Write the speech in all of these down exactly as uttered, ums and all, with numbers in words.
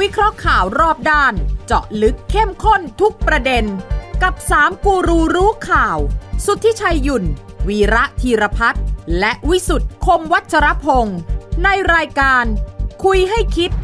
วิเคราะห์ข่าวรอบด้านเจาะลึกเข้มข้นทุกประเด็นกับสามกูรูรู้ข่าวสุทธิชัยหยุ่นวีระธีรพัฒน์และวิสุทธ์คมวัชรพงศ์ในรายการคุยให้คิด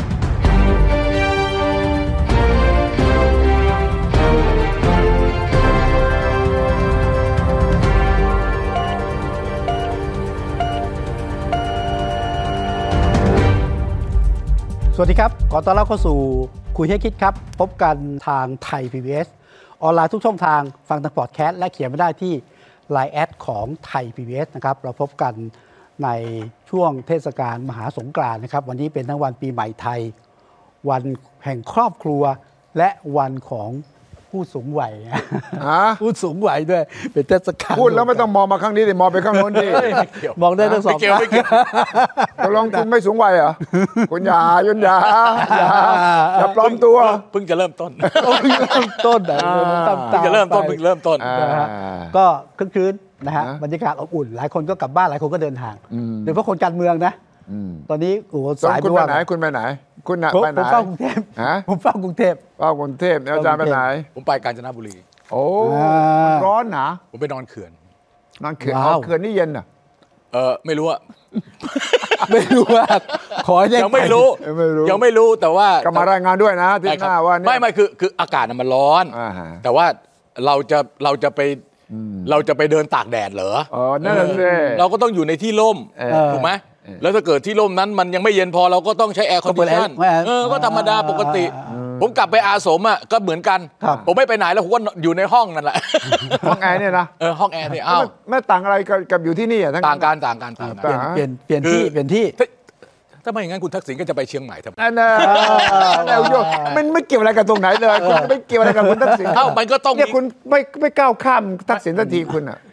สวัสดีครับขอต้อนรับเข้าสู่คุยให้คิดครับพบกันทางไทย พี บี เอส ออนไลน์ทุกช่องทางฟังทางพอดแคสต์และเขียนมาได้ที่ ไลน์ แอดของไทย พี บี เอส นะครับเราพบกันในช่วงเทศกาลมหาสงกรานต์นะครับวันนี้เป็นทั้งวันปีใหม่ไทยวันแห่งครอบครัวและวันของผู้สูงวัยผู้สูงวัยด้วยเป็นเทศกาลพูดแล้วไม่ต้องมองมาข้างนี้ดิมองไปข้างโน้นดิมองได้ทั้งสองข้างตกลงคุณไม่สูงวัยเหรอคุณอย่ายุนอย่าอย่าปลอมตัวเพิ่งจะเริ่มต้นเริ่มต้นนะเพิ่งจะเริ่มต้นเพิ่งเริ่มต้นก็คึกคืนนะฮะบรรยากาศอบอุ่นหลายคนก็กลับบ้านหลายคนก็เดินทางโดยเฉพาะคนการเมืองนะตอนนี้โอ้สายคุณไปไหนคุณไปไหนคุณไปไหนผมเฝ้ากรุงเทพผมเฝ้ากรุงเทพเฝ้ากรุงเทพอาจารย์ไปไหนผมไปกาญจนบุรีโอ้ร้อนหนาผมไปนอนเขื่อนนอนเขื่อนเขื่อนนี่เย็นอ่ะเออไม่รู้อะไม่รู้ว่าขอยังไม่รู้ยังไม่รู้แต่ว่าก็มารายงานด้วยนะที่หน้าว่าไม่ไม่คือคืออากาศมันร้อนแต่ว่าเราจะเราจะไปเราจะไปเดินตากแดดเหรออ๋อนั่นแหละสิเราก็ต้องอยู่ในที่ร่มถูกไหมแล้วถ้าเกิดที่ร่มนั้นมันยังไม่เย็นพอเราก็ต้องใช้แอร์คอนดิชันเออก็ธรรมดาปกติผมกลับไปอาสมอ่ะก็เหมือนกันผมไม่ไปไหนแล้วผมก็อยู่ในห้องนั่นแหละห้องแอร์เนี่ยนะเออห้องแอร์เนี่ยอ้าวไม่ต่างอะไรกับอยู่ที่นี่อ่ะต่างกันต่างกันเปลี่ยนเปลี่ยนเปลี่ยนที่เปลี่ยนที่ถ้าไม่อย่างนั้นคุณทักษิณก็จะไปเชียงใหม่ทำไมนั่นน่ะมันไม่เกี่ยวอะไรกับตรงไหนเลยคุณไม่เกี่ยวอะไรกับคุณทักษิณเอ้ามันก็ต้องเนี่ยคุณไม่ไม่ก้าวข้ามทักษิณทันทีคุณอ่ะ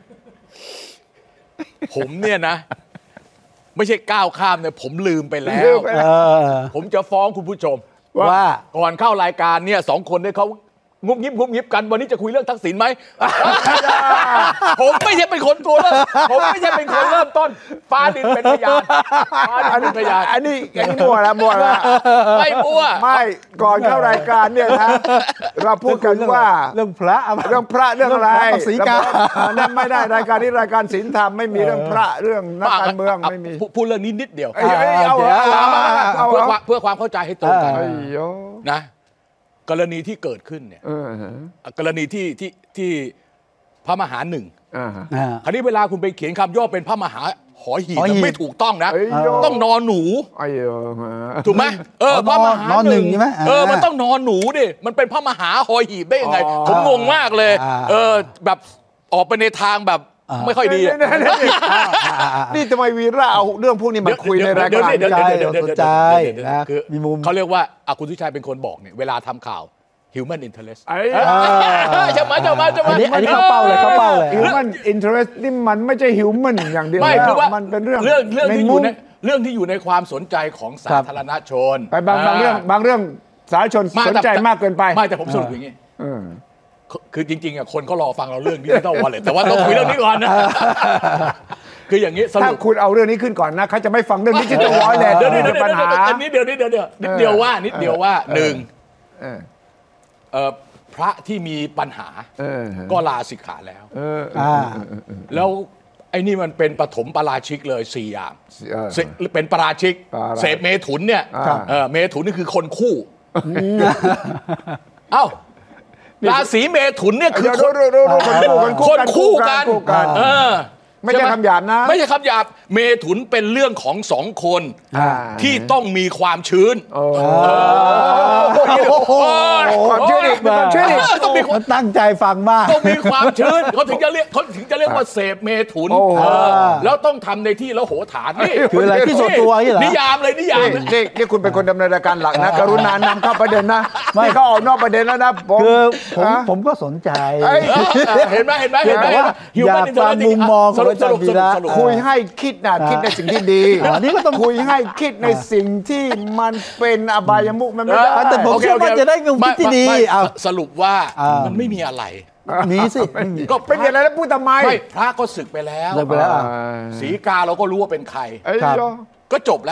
ผมเนี่ยนะไม่ใช่ก้าวข้ามเนี่ยผมลืมไปแล้วผมจะฟ้องคุณผู้ชมว่าก่อนเข้ารายการเนี่ยสองคนเนี่ยเขางุบงิบงุบงิบกันวันนี้จะคุยเรื่องทักษิณไหมผมไม่ใช่เป็นคนตัวเริ่มผมไม่ใช่เป็นคนเริ่มต้นฟ้าดินเป็นพยานฟ้าดินเป็นพยานอันนี้อันนี้มั่วละมั่วละไม่มั่วไม่ก่อนเข้ารายการเนี่ยนะเราพูดกันว่าเรื่องพระเรื่องพระเรื่องอะไรศีลกานั่นไม่ได้รายการนี้รายการศีลธรรมไม่มีเรื่องพระเรื่องนักการเมืองไม่มีพูดเรื่องนี้นิดเดียวเอาเอาเพื่อความเข้าใจให้ตรงกันนะกรณีที่เกิดขึ้นเนี่ยกรณีที่ที่ที่พระมหาหนึ่งคราวนี้เวลาคุณไปเขียนคำย่อเป็นพระมหาหอหีบไม่ถูกต้องนะต้องนอนหนูถูกไหมเออพระมหาหนึ่งใช่ไหมเออมันต้องนอนหนูดิมันเป็นพระมหาหอหีบได้ยังไงผมงงมากเลยเออแบบออกไปในทางแบบไม่ค่อยดีนี่ทำไมวีระเอาเรื่องพวกนี้มาคุยในรายการเดี๋ยวเดี๋ยวสนใจนะมีมุมเขาเรียกว่าคุณสุชัยเป็นคนบอกเนี่ยเวลาทำข่าว human interest ใช่ไหมใช่ไหมใช่ไหมอันนี้อันนี้เข้าเป้าเลยเข้าเป้าเลย human interest นี่มันไม่ใช่ human อย่างเดียวไม่คือว่ามันเป็นเรื่องเรื่องเรื่องที่อยู่ในเรื่องที่อยู่ในความสนใจของสาธารณชนไปบางบางเรื่องบางเรื่องสาธารณชนสนใจมากเกินไปไม่แต่ผมสรุปอย่างนี้คือจริงๆอ่ะคนเขารอฟังเราเรื่องดิจิทัลวอลเล็ตแต่ว่าต้องคุยเรื่องนี้ก่อนนะคืออย่างนี้ถ้าคุณเอาเรื่องนี้ขึ้นก่อนนะเขาจะไม่ฟังเรื่องดิจิทัลวอลเล็ตเดี๋ยวเดี๋ยวปัญหาอันนี้เดี๋ยวเดี๋ยวเดี๋ยวนิดเดียวว่านิดเดียวว่าหนึ่งพระที่มีปัญหาก็ลาสิกขาแล้วแล้วไอ้นี่มันเป็นปฐมปราชิกเลยสี่อย่างเป็นปราชิกเสพเมถุนเนี่ยเมถุนนี่คือคนคู่เอ้าราศีเมถุนเนี่ยคือคนคู่กันไม่ใช่คำหยาบนะไม่ใช่คำหยาบเมถุนเป็นเรื่องของสองคนที่ต้องมีความชื้นความชื้นอีกความชื้นอีกต้องมีคนตั้งใจฟังมากต้องมีความชื้นเขาถึงจะเรียกเขาถึงจะเรียกว่าเสพเมถุนแล้วต้องทำในที่แล้วโหฐานนี่คืออะไรที่ส่วนตัวนี่เหรอนิยามเลยนิยามนี่นี่คุณเป็นคนดำเนินรายการหลักนะกรุณานำเข้าประเด็นนะไม่เขาออกนอกประเด็นแล้วนะคือผมผมก็สนใจเห็นไหมเห็นไหมเห็นไหมอยากฟังมุมมองของอาจารย์วีระคุยให้คิดนะคิดในสิ่งที่ดีนี่ก็ต้องคุยให้คิดในสิ่งที่มันเป็นอบายมุขมันไม่ได้แต่ผมคิดว่าจะได้มุมคิดที่ดีสรุปว่ามันไม่มีอะไรมีสิก็เป็นอย่างไรแล้วพูดทำไมไม่พระก็ศึกไปแล้วศรีกาเราก็รู้ว่าเป็นใครก็จบแล้ว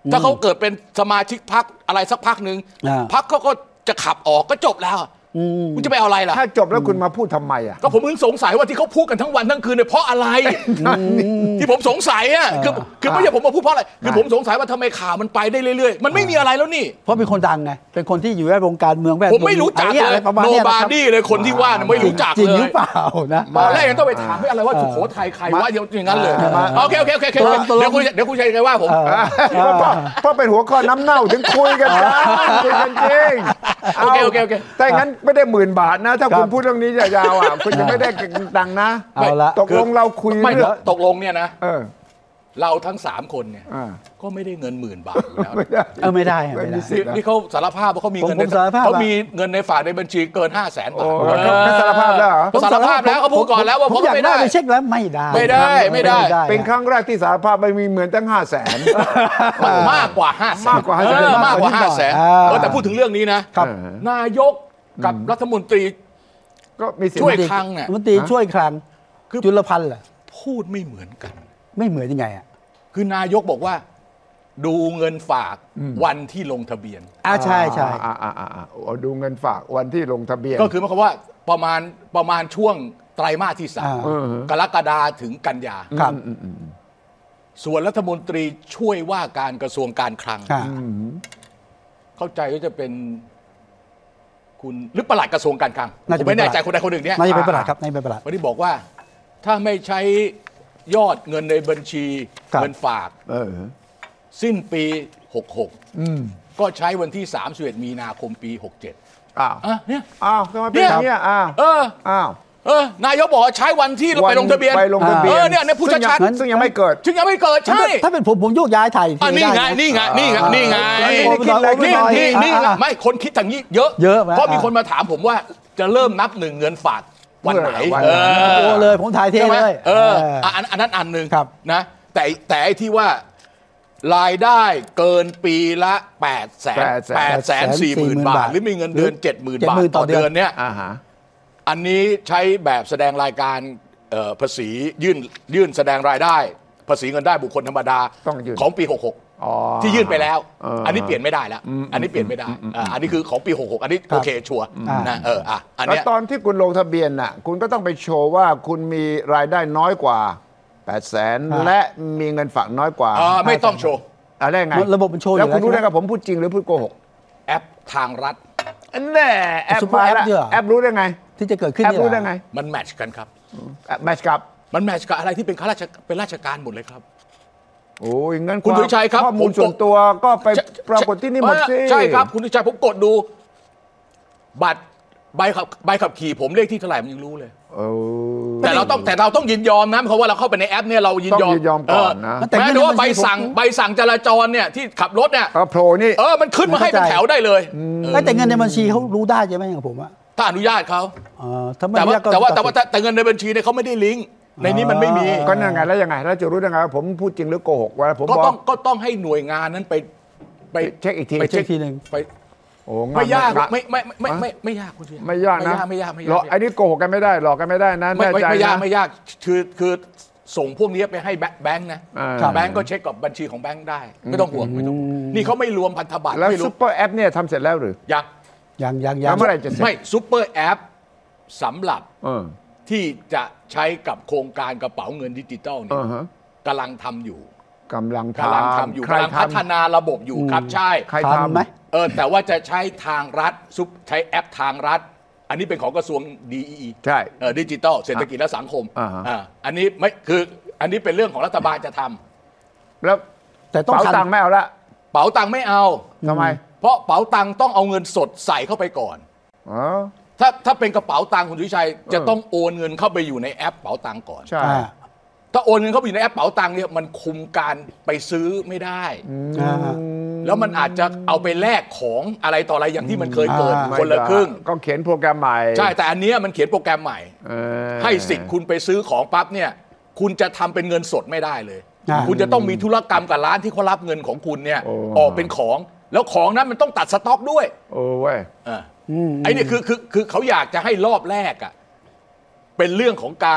ถ้าเขาเกิดเป็นสมาชิกพรรคอะไรสักพรรคหนึ่งพรรคเขาก็จะขับออกก็จบแล้วคุณจะไปเอาอะไรล่ะถ้าจบแล้วคุณมาพูดทำไมอ่ะก็ผมมึงสงสัยว่าที่เขาพูดกันทั้งวันทั้งคืนเนี่ยเพราะอะไรที่ผมสงสัยอ่ะคือคือไม่ใช่ผมมาพูดเพราะอะไรคือผมสงสัยว่าทำไมข่าวมันไปได้เรื่อยๆมันไม่มีอะไรแล้วนี่เพราะเป็นคนดังไงเป็นคนที่อยู่ในวงการเมืองแบบผมไม่รู้จักเลยโนบาดี้เลยคนที่ว่าไม่รู้จักเลยจริงหรือเปล่านะตอนแรกยังต้องไปถามอะไรว่าสุโขทัยใครว่าอย่างนั้นเลยโอเคโอเคโอเคเดี๋ยวคุยเดี๋ยวคุยใครว่าผมเพราะเป็นหัวข้อน้ำเน่าถึงคุยกันคุยกันจริงโอเคโอเคโอเคแต่งั้นไม่ได้หมื่นบาทนะถ้าคุณพูดเรื่องนี้ยาวๆอ่ะคุณจะไม่ได้ดังนะเอาละตกลงเราคุยไม่ตกลงเนี่ยนะเราทั้งสามคนเนี่ยก็ไม่ได้เงินหมื่นบาทอยู่แล้วเออไม่ได้ไม่ได้นี่เขาสารภาพว่าเขามีเงินเขามีเงินในฝากในบัญชีเกินห้าแสนบาทเขาสารภาพแล้วเหรอสารภาพแล้วเขาพูดก่อนแล้วว่าผมไม่ได้ไปเช็คแล้วไม่ได้ไม่ได้ไม่ได้เป็นครั้งแรกที่สารภาพไม่มีเหมือนตั้งห้าแสนมากกว่าห้าแสนมากกว่าห้าแสนมากกว่าห้าแสนแต่พูดถึงเรื่องนี้นะนายกกับรัฐมนตรีก็มีช่วยคลังเนี่ยรัฐมนตรีช่วยคลังจุลพันธ์เหรอพูดไม่เหมือนกันไม่เหมือนยังไงอ่ะคือนายกบอกว่าดูเงินฝากวันที่ลงทะเบียนอ่าใช่ใช่อ่าอ่าอ่าดูเงินฝากวันที่ลงทะเบียนก็คือหมายความว่าประมาณประมาณช่วงไตรมาสที่สามกรกฎาคมถึงกันยาครับส่วนรัฐมนตรีช่วยว่าการกระทรวงการคลังเข้าใจว่าจะเป็นคุณหรือปลัดกระทรวงการคลังผมไม่แน่ใจคนใดคนหนึ่งเนี่ยน่าจะเป็นปลัดครับน่าจะเป็นปลัดวันนี้บอกว่าถ้าไม่ใช้ยอดเงินในบัญชีเงินฝากสิ้นปีหกหกก็ใช้วันที่สามสิบเอ็ดมีนาคมปีหกเจ็ดอ้าวเนี่ยอ้าวทำไมเป็นอย่างนี้อ้าวเอออ้าวเออนายกบอกใช้วันที่เราไปลงทะเบียนไปลงทะเบียนเออเนี่ยเนี่ยผู้ชัดๆซึ่งยังไม่เกิดซึ่งยังไม่เกิดใช่ถ้าเป็นผมผมโยกย้ายไทยนี่ไงนี่ไงนี่ไงนี่ไงนี่นี่นี่ไม่คนคิดอย่างนี้เยอะเยอะเพราะมีคนมาถามผมว่าจะเริ่มนับหนึ่งเงินฝากวันไหนโอ้เลยผมถ่ายเทเลยเอออันนั้นอันหนึ่งนะแต่แต่ไอ้ที่ว่ารายได้เกินปีละแปดแสนแปดแสนสี่หมื่นบาทหรือมีเงินเดือนเจ็ดหมื่นบาทต่อเดือนเนี่ยอันนี้ใช้แบบแสดงรายการภาษียื่นยื่นแสดงรายได้ภาษีเงินได้บุคคลธรรมดาของปีหกหกที่ยื่นไปแล้วอันนี้เปลี่ยนไม่ได้แล้วอันนี้เปลี่ยนไม่ได้อันนี้คือของปีหกหกอันนี้โอเคชัวร์นะเอออ่ะอันนี้ตอนที่คุณลงทะเบียนน่ะคุณก็ต้องไปโชว์ว่าคุณมีรายได้น้อยกว่าแปดแสนและมีเงินฝากน้อยกว่าไม่ต้องโชว์อะไรไงระบบมันโชว์แล้วคุณรู้ได้กับผมพูดจริงหรือพูดโกหกแอปทางรัฐแน่แอปมาแล้วแอปรู้ได้ไงที่จะเกิดขึ้นแอปรู้ได้ไงมันแมทช์กันครับแมทช์กับมันแมทช์กับอะไรที่เป็นข้าราชการเป็นราชการหมดเลยครับโอ้ยงั้นคุณดุชัยครับข้อมูลส่วนตัวก็ไปปรากฏที่นี่หมดสิใช่ครับคุณดุชัยผมกดดูบัตรใบขับใบขับขี่ผมเลขที่เท่าไหร่มันยังรู้เลยแต่เราต้องแต่เราต้องยินยอมนะเพราะว่าเราเข้าไปในแอปเนี่ยเรายินยอมยอมก่อนนะแม้ว่าใบสั่งใบสั่งจราจรเนี่ยที่ขับรถเนี่ยโผล่นี่เออมันขึ้นมาให้เป็นแถวได้เลยแต่เงินในบัญชีเขารู้ได้ใช่ไหมของผมอะถ้าอนุญาตเขาแต่ว่าแต่ว่าแต่ว่าแต่เงินในบัญชีเนี่ยเขาไม่ได้ลิงก์ในนี้มันไม่มีก็ยังไงแล้วยังไงแล้วจะรู้ยังไงว่าผมพูดจริงหรือโกหกว่าผมก็ต้องก็ต้องให้หน่วยงานนั้นไปไปเช็คอีกทีไปเช็คทีนึงไปโอ้ไม่ยากไม่ไม่ไม่ไม่ไม่ยากคุณพี่ไม่ยากนะไม่ยากไม่ยากหรอกไอ้นี่โกหกกันไม่ได้หลอกกันไม่ได้นะไม่ไม่ยากไม่ยากคือคือส่งพวกนี้ไปให้แบงค์นะแบงค์ก็เช็คกับบัญชีของแบงค์ได้ไม่ต้องห่วงไม่ต้องนี่เขาไม่รวมพันธบัตรแล้วซุปเปอร์แอปเนี่ยทำเสร็จแล้วหรือยังยังยังยังเมื่อไหร่จะเสร็จไม่ซุปเปอร์แอปสำหรับที่จะใช้กับโครงการกระเป๋าเงินดิจิตอลเนี่ยกำลังทำอยู่กำลังกำลังทำอยู่กำลังพัฒนาระบบอยู่ครับใช่ใครทำไหมเออแต่ว่าจะใช้ทางรัฐซุปใช้แอปทางรัฐอันนี้เป็นของกระทรวง ดี อี อีใช่เออดิจิตอลเศรษฐกิจและสังคมอ่าอันนี้ไม่คืออันนี้เป็นเรื่องของรัฐบาลจะทำแล้วแต่ต้องเป๋าตังค์ไม่เอาละเป๋าตังค์ไม่เอาทำไมเพราะเป๋าตังค์ต้องเอาเงินสดใส่เข้าไปก่อนอ๋อถ้าถ้าเป็นกระเป๋าตังค์คุณสุวิชัยจะต้องโอนเงินเข้าไปอยู่ในแอปเป๋าตังค์ก่อนใช่ถ้าโอนเงินเข้าไปอยู่ในแอปเป๋าตังค์เนี่ยมันคุมการไปซื้อไม่ได้แล้วมันอาจจะเอาไปแลกของอะไรต่ออะไรอย่างที่มันเคยเกิดคนละครึ่งก็เขียนโปรแกรมใหม่ใช่แต่อันนี้มันเขียนโปรแกรมใหม่ให้สิทธิ์คุณไปซื้อของปั๊บเนี่ยคุณจะทำเป็นเงินสดไม่ได้เลยคุณจะต้องมีธุรกรรมกับร้านที่เขารับเงินของคุณเนี่ยออกเป็นของแล้วของนั้นมันต้องตัดสต็อกด้วยโอ้เว้ยไอ้นี่คือคือคือเขาอยากจะให้รอบแรกอ่ะเป็นเรื่องของการ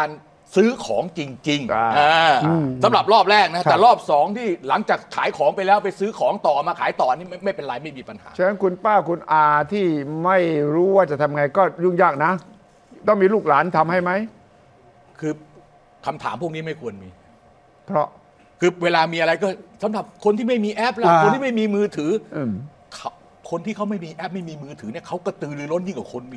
ซื้อของจริงๆสำหรับรอบแรกนะแต่รอบสองที่หลังจากขายของไปแล้วไปซื้อของต่อมาขายต่อนี่ไม่ไม่เป็นไรไม่มีปัญหาฉะนั้นคุณป้าคุณอาที่ไม่รู้ว่าจะทำไงก็ยุ่งยากนะต้องมีลูกหลานทำให้ไหมคือคำถามพวกนี้ไม่ควรมีเพราะคือเวลามีอะไรก็สำหรับคนที่ไม่มีแอปล่ะคนที่ไม่มีมือถือคนที่เขาไม่มีแอปไม่มีมือถือเนี่ยเขากระตือรือร้นยิ่งกว่าคนมี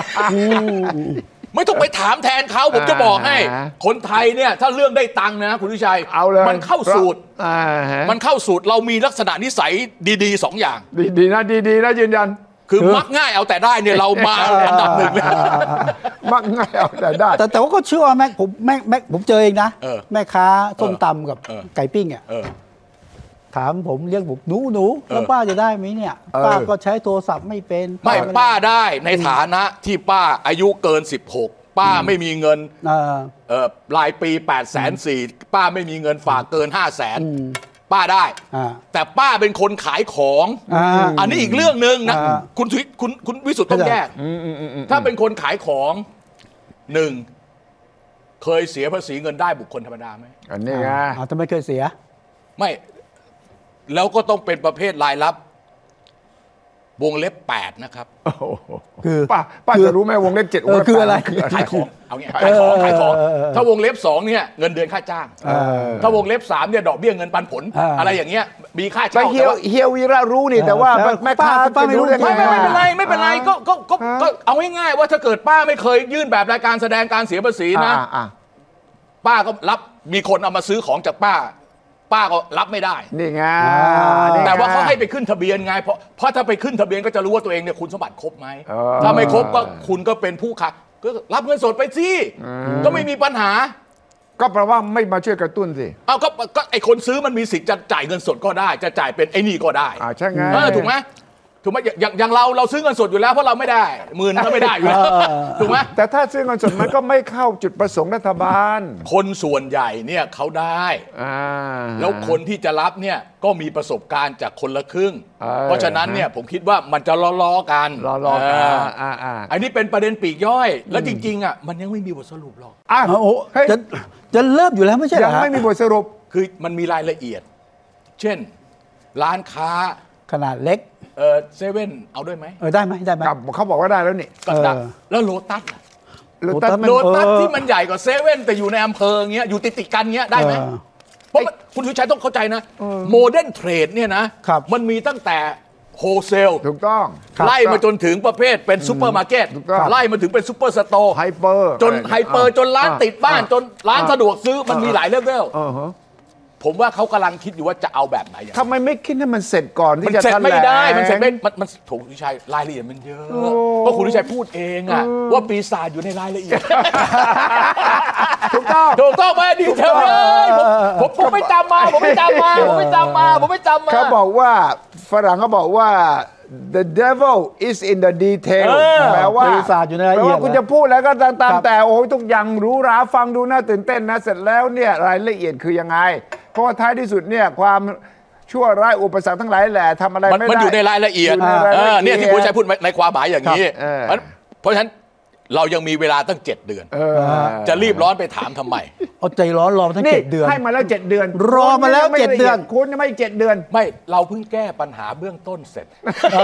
ไม่ต้องไปถามแทนเขาผมจะบอกให้คนไทยเนี่ยถ้าเรื่องได้ตังค์นะคุณวิชัยมันเข้าสูตรมันเข้าสูตรเรามีลักษณะนิสัยดีๆสองอย่างดีๆนะดีๆนะยืนยันคือมักง่ายเอาแต่ได้เนี่ยเรามาอันดับหนึ่งเลยมักง่ายเอาแต่ได้แต่แต่ว่าก็เชื่อว่าแม่ผมแม่แม่ผมเจอเองนะแม่ค้าส้มตำกับไก่ปิ้งอ่ะถามผมเรียกผมหนูหนูแล้วป้าจะได้ไหมเนี่ยป้าก็ใช้โทรศัพท์ไม่เป็นไม่ป้าได้ในฐานะที่ป้าอายุเกินสิบหกป้าไม่มีเงินรายปีแปดแสนสี่ป้าไม่มีเงินฝากเกินห้าแสนป้าได้แต่ป้าเป็นคนขายของอันนี้อีกเรื่องหนึ่งนะคุณคุณคุณวิสุทธ์ต้องแยกถ้าเป็นคนขายของหนึ่งเคยเสียภาษีเงินได้บุคคลธรรมดาไหมอันนี้ไงทำไมเคยเสียไม่แล้วก็ต้องเป็นประเภทรายรับวงเล็บแปดนะครับคือป้าป้าจะรู้ไหมวงเล็บเจ็ดคืออะไรขายของเอาเงี้ยขายของขายของถ้าวงเล็บสองเนี่ยเงินเดือนค่าจ้างถ้าวงเล็บสามเนี่ยดอกเบี้ยเงินปันผลอะไรอย่างเงี้ยมีค่าเช่าเฮียเฮียวีระรู้นี่แต่ว่าแม่ค้าป้าไม่รู้ไม่ไม่เป็นไรไม่เป็นไรก็ก็ก็เอาง่ายๆว่าถ้าเกิดป้าไม่เคยยื่นแบบรายการแสดงการเสียภาษีนะป้าก็รับมีคนเอามาซื้อของจากป้าป้าก็รับไม่ได้นี่ไงแต่ว่าเขาให้ไปขึ้นทะเบียนไงเพราะเพราะถ้าไปขึ้นทะเบียนก็จะรู้ว่าตัวเองเนี่ยคุณสมบัติครบไหมถ้าไม่ครบก็คุณก็เป็นผู้ขายก็รับเงินสดไปสิก็ไม่มีปัญหาก็แปลว่าไม่มาช่วยกระตุ้นสิเอาก็ก็ไอคนซื้อมันมีสิทธิ์จะจ่ายเงินสดก็ได้จะจ่ายเป็นไอ้นี่ก็ได้อ่าใช่ไงถูกไหมถูกไหมอย่างอย่างเราเราซื้อเงินสดอยู่แล้วเพราะเราไม่ได้หมื่นก็ไม่ได้อยู่แล้วถูกไหมแต่ถ้าซื้อเงินสดมันก็ไม่เข้าจุดประสงค์รัฐบาลคนส่วนใหญ่เนี่ยเขาได้แล้วคนที่จะรับเนี่ยก็มีประสบการณ์จากคนละครึ่งเพราะฉะนั้นเนี่ยผมคิดว่ามันจะล้อๆกันล้อๆกันอันนี้เป็นประเด็นปีกย่อยแล้วจริงๆอ่ะมันยังไม่มีบทสรุปหรอกอ้าวจะจะเริ่มอยู่แล้วไม่ใช่เหรอยังไม่มีบทสรุปคือมันมีรายละเอียดเช่นร้านค้าขนาดเล็กเออเซเว่นเอาด้วยไหมเออได้ไหมได้ไหมเขาบอกว่าได้แล้วนี่แล้วโลตัสโลตัสโลตัสที่มันใหญ่กว่าเซเว่นแต่อยู่ในอำเภอเงี้ยอยู่ติดติดกันเงี้ยได้ไหมเพราะคุณสุชัยต้องเข้าใจนะโมเดิร์นเทรดเนี่ยนะมันมีตั้งแต่โฮเซลถูกต้องไล่มาจนถึงประเภทเป็นซูเปอร์มาร์เก็ตไล่มาถึงเป็นซูเปอร์สโตร์ไฮเปอร์จนไฮเปอร์จนร้านติดบ้านจนร้านสะดวกซื้อมันมีหลายเลเวลผมว่าเขากำลังคิดอยู่ว่าจะเอาแบบไหนทำไมไม่คิดให้มันเสร็จก่อนที่จะเสร็จไม่ได้มันเสร็จไม่มันมันถูกคุณชัยรายละเอียดมันเยอะเพราะคุณชัยพูดเองอะว่าปีศาจอยู่ในรายละเอียดถูกต้องถูกต้องไหมดีเทลเลยผมผมไม่จำมาผมไม่จำมาผมไม่จำมาผมไม่จำมาเขาบอกว่าฝรั่งเขาบอกว่า the devil is in the detail แปลว่าปีศาจอยู่ในรายละเอียดแปลว่าคุณจะพูดแล้วก็ตามแต่โอ้ยทุกอย่างหรูหราฟังดูน่าตื่นเต้นนะเสร็จแล้วเนี่ยรายละเอียดคือยังไงเพราะว่าท้ายที่สุดเนี่ยความชั่วร้ายอุปสรรคทั้งหลายแหละทำอะไรไม่ได้มันอยู่ในรายละเอียดเนี่ยที่คุณชัยพูดในความหมายอย่างนี้เพราะฉะนั้นเรายังมีเวลาตั้งเจ็ดเดือนจะรีบร้อนไปถามทำไมเอาใจร้อนรอตั้งเจ็ดเดือนให้มาแล้วเจ็ดเดือนรอมาแล้วเจ็ดเดือนคุณไม่เจ็ดเดือนไม่เราเพิ่งแก้ปัญหาเบื้องต้นเสร็จ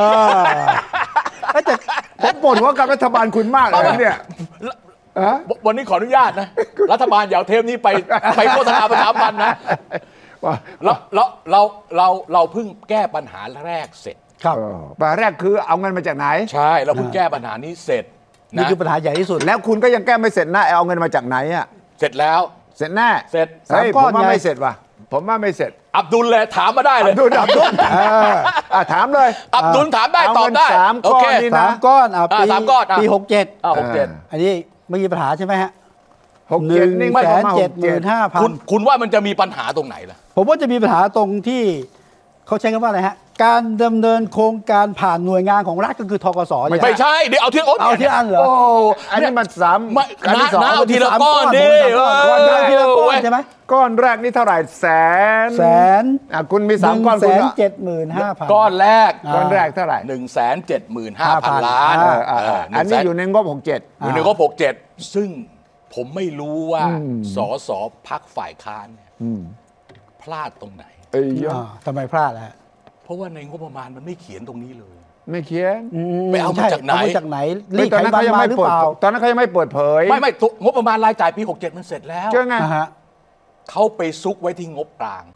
แต่ผมบ่นว่ากับรัฐบาลคุณมากเลยเนี่ยวันนี้ขออนุญาตนะรัฐบาลอย่าเอาเทปนี้ไปไปโฆษณาประชาสัมพันธ์นะเราเราเราเราเราเพิ่งแก้ปัญหาแรกเสร็จครับปัญหาแรกคือเอาเงินมาจากไหนใช่เราเพิ่งแก้ปัญหานี้เสร็จนี่คือปัญหาใหญ่ที่สุดแล้วคุณก็ยังแก้ไม่เสร็จนะเอาเงินมาจากไหนอ่ะเสร็จแล้วเสร็จแน่เสร็จสามก้อนไม่เสร็จว่ะผมว่าไม่เสร็จอับดุลเลยถามมาได้เลยอับดุลอับดุลถามเลยอับดุลถามได้ตอบได้สามก้อนนี่นะสามก้อนปีสามก้อนปีหกเจ็ดหกเจ็ดอันนี้ไม่มีปัญหาใช่ไหมฮะหกเจ็ดหนึ่งแสนเจ็ดหมื่นห้าพันคุณว่ามันจะมีปัญหาตรงไหนล่ะผมว่าจะมีปัญหาตรงที่เขาใช้คำว่าอะไรฮะการดำเนินโครงการผ่านหน่วยงานของรัฐก็คือธกสไม่ใช่เดี๋ยวเอาทีเอาที่อันเหรอโอ้อันนี้มันสามอันที่สองเอาทีละก้อนดิก้อนทีละก้อนใช่ไหมก้อนแรกนี่เท่าไหร่แสนแสนอ่ะคุณมีสามก้อนแสนเจ็ดหมื่นห้าพันก้อนแรกก้อนแรกเท่าไหร่หนึ่งแสนเจ็ดหมื่นห้าพันล้านอันนี้อยู่ในงบหกเจ็ดอยู่ในงบหกเจ็ดซึ่งผมไม่รู้ว่าสสพรรคฝ่ายค้านเนี่ยพลาดตรงไหนเอ้ยทำไมพลาดล่ะเพราะว่าในงบประมาณมันไม่เขียนตรงนี้เลยไม่เขียนไปเอามาจากไหนเอามาจากไหนรีดไขมันมาหรือเปล่าตอนนั้นเขายังไม่เปิดเผยไม่ไม่งบประมาณรายจ่ายปีหกเจ็ดมันเสร็จแล้วใช่ไงเขาไปซุกไว้ที่งบกลาง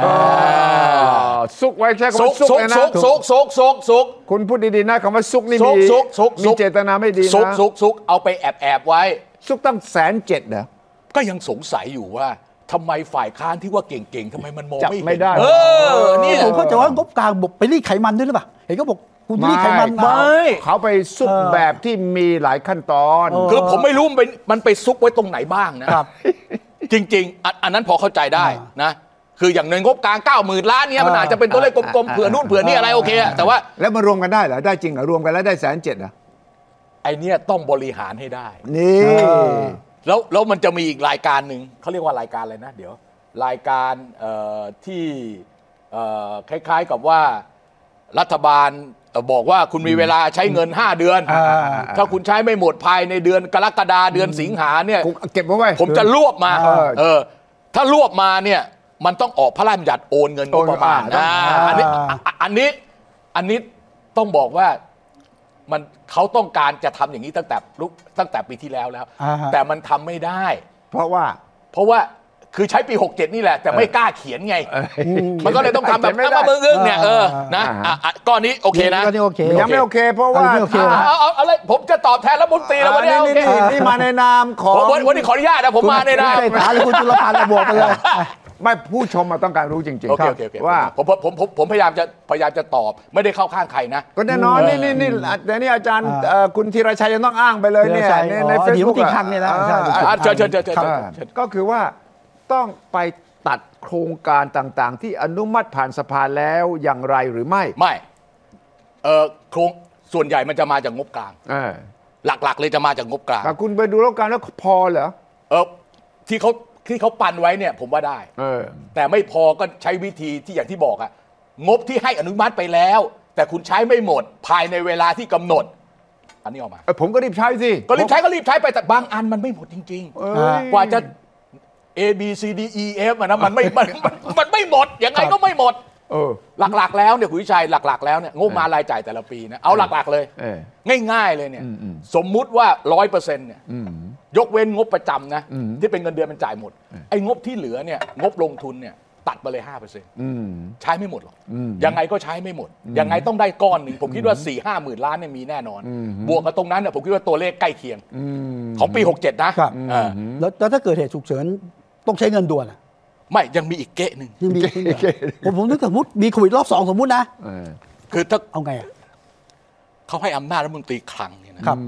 ซุกไว้ใช่คำว่าซุกเลยนะซุกซุกซุกซุกซุกคุณพูดดีๆนะคำว่าซุกนี่มีมีเจตนาไม่ดีนะซุกซุกซุกเอาไปแอบแอบไว้ซุกตั้งแสนเจ็ดนะก็ยังสงสัยอยู่ว่าทำไมฝ่ายค้านที่ว่าเก่งๆทำไมมันมองไม่ไม่ได้เออนี่ผมเข้าใจว่างบกลางบอกไปรีดไขมันด้วยหรือเปล่าเห็นก็บอกคุณรีดไขมันไม่เขาไปซุกแบบที่มีหลายขั้นตอนคือผมไม่รู้มันไปมันไปซุกไว้ตรงไหนบ้างนะครับจริงๆอันนั้นพอเข้าใจได้นะคืออย่างในงบกลางเก้าหมื่นล้านเนี่ยมันอาจจะเป็นตัวเลขกลมๆเผื่อนู่นเผื่อนี่อะไรโอเคแต่ว่าแล้วมารวมกันได้เหรอได้จริงเหรอรวมกันแล้วได้แสนเจ็ดเหรอไอเนี้ยต้องบริหารให้ได้นี่แล้วแล้วมันจะมีอีกรายการหนึ่งเขาเรียกว่ารายการอะไรนะเดี๋ยวรายการที่คล้ายๆกับว่ารัฐบาลบอกว่าคุณมีเวลาใช้เงินห้าเดือนถ้าคุณใช้ไม่หมดภายในเดือนกรกฎาเดือนสิงหาเนี่ยเก็บไว้ผมจะรวบมาเออถ้ารวบมาเนี่ยมันต้องออกพระราชบัญญัติโอนเงินงบประมาณนะอันนี้อันนี้อันนี้ต้องบอกว่ามันเขาต้องการจะทำอย่างนี้ตั้งแต่ตั้งแต่ปีที่แล้วแล้วแต่มันทำไม่ได้เพราะว่าเพราะว่าคือใช้ปีหกเจ็ดนี่แหละแต่ไม่กล้าเขียนไงมันก็เลยต้องทำแบบน้ำมาเบิ้งเนี่ยเออนะก้อนนี้โอเคนะยังไม่โอเคเพราะว่าเอาเอาอะไรผมจะตอบแทนรัฐมนตรีแล้ววันนี้นี่มาในนามของวันนี้ขออนุญาตนะผมมาในนามถามคุณจุลพันธ์ระบบไปเลยไม่ผู้ชมมาต้องการรู้จริงๆว่าผมผมผมผมพยายามจะพยายามจะตอบไม่ได้เข้าข้างใครนะก็แน่นอนนี่นี่นี่แต่นี่อาจารย์คุณธีรชัยยังต้องอ้างไปเลยเนี่ยในเฟซบุ๊กเนี่ยนะเชิญเชิญเชิญก็คือว่าต้องไปตัดโครงการต่างๆที่อนุมัติผ่านสภาแล้วอย่างไรหรือไม่ไม่เออโครงส่วนใหญ่มันจะมาจากงบกลางหลักๆเลยจะมาจากงบกลางแต่คุณไปดูแล้วกันแล้วพอเหรอเออที่เขาที่เขาปันไว้เนี่ยผมว่าได้แต่ไม่พอก็ใช้วิธีที่อย่างที่บอกอะงบที่ให้อนุมัติไปแล้วแต่คุณใช้ไม่หมดภายในเวลาที่กำหนดอันนี้ออกมาผมก็รีบใช้สิก็รีบใช้ก็รีบใช้ไปแต่บางอันมันไม่หมดจริงๆกว่าจะ A B C D E F มันนะมันไม่มันมันไม่หมดยังไงก็ไม่หมดหลักๆแล้วเนี่ยคุณวิชัยหลักๆแล้วเนี่ยงบมารายจ่ายแต่ละปีนะเอาหลักๆเลยง่ายๆเลยเนี่ยสมมุติว่าร้อยเปอร์เซ็นต์เนี่ยยกเว้นงบประจำนะที่เป็นเงินเดือนมันจ่ายหมดไอ้งบที่เหลือเนี่ยงบลงทุนเนี่ยตัดไปเลยห้าเปอร์เซ็นต์ใช้ไม่หมดหรอกยังไงก็ใช้ไม่หมดยังไงต้องได้ก้อนหนึ่งผมคิดว่าสี่ห้าหมื่นล้านเนี่ยมีแน่นอนบวกกับตรงนั้นเนี่ยผมคิดว่าตัวเลขใกล้เคียงของปีหกเจ็ดนะแล้วถ้าเกิดเหตุฉุกเฉินต้องใช้เงินด่วนอ่ะไม่ยังมีอีกเกะหนึ่งยังมีผมผมนึกสมมติมีโควิดรอบสองสมมตินะคือถ้าเอาไงอ่ะเขาให้อำนาจรัฐมนตรีคลังเนี่ยนะครับ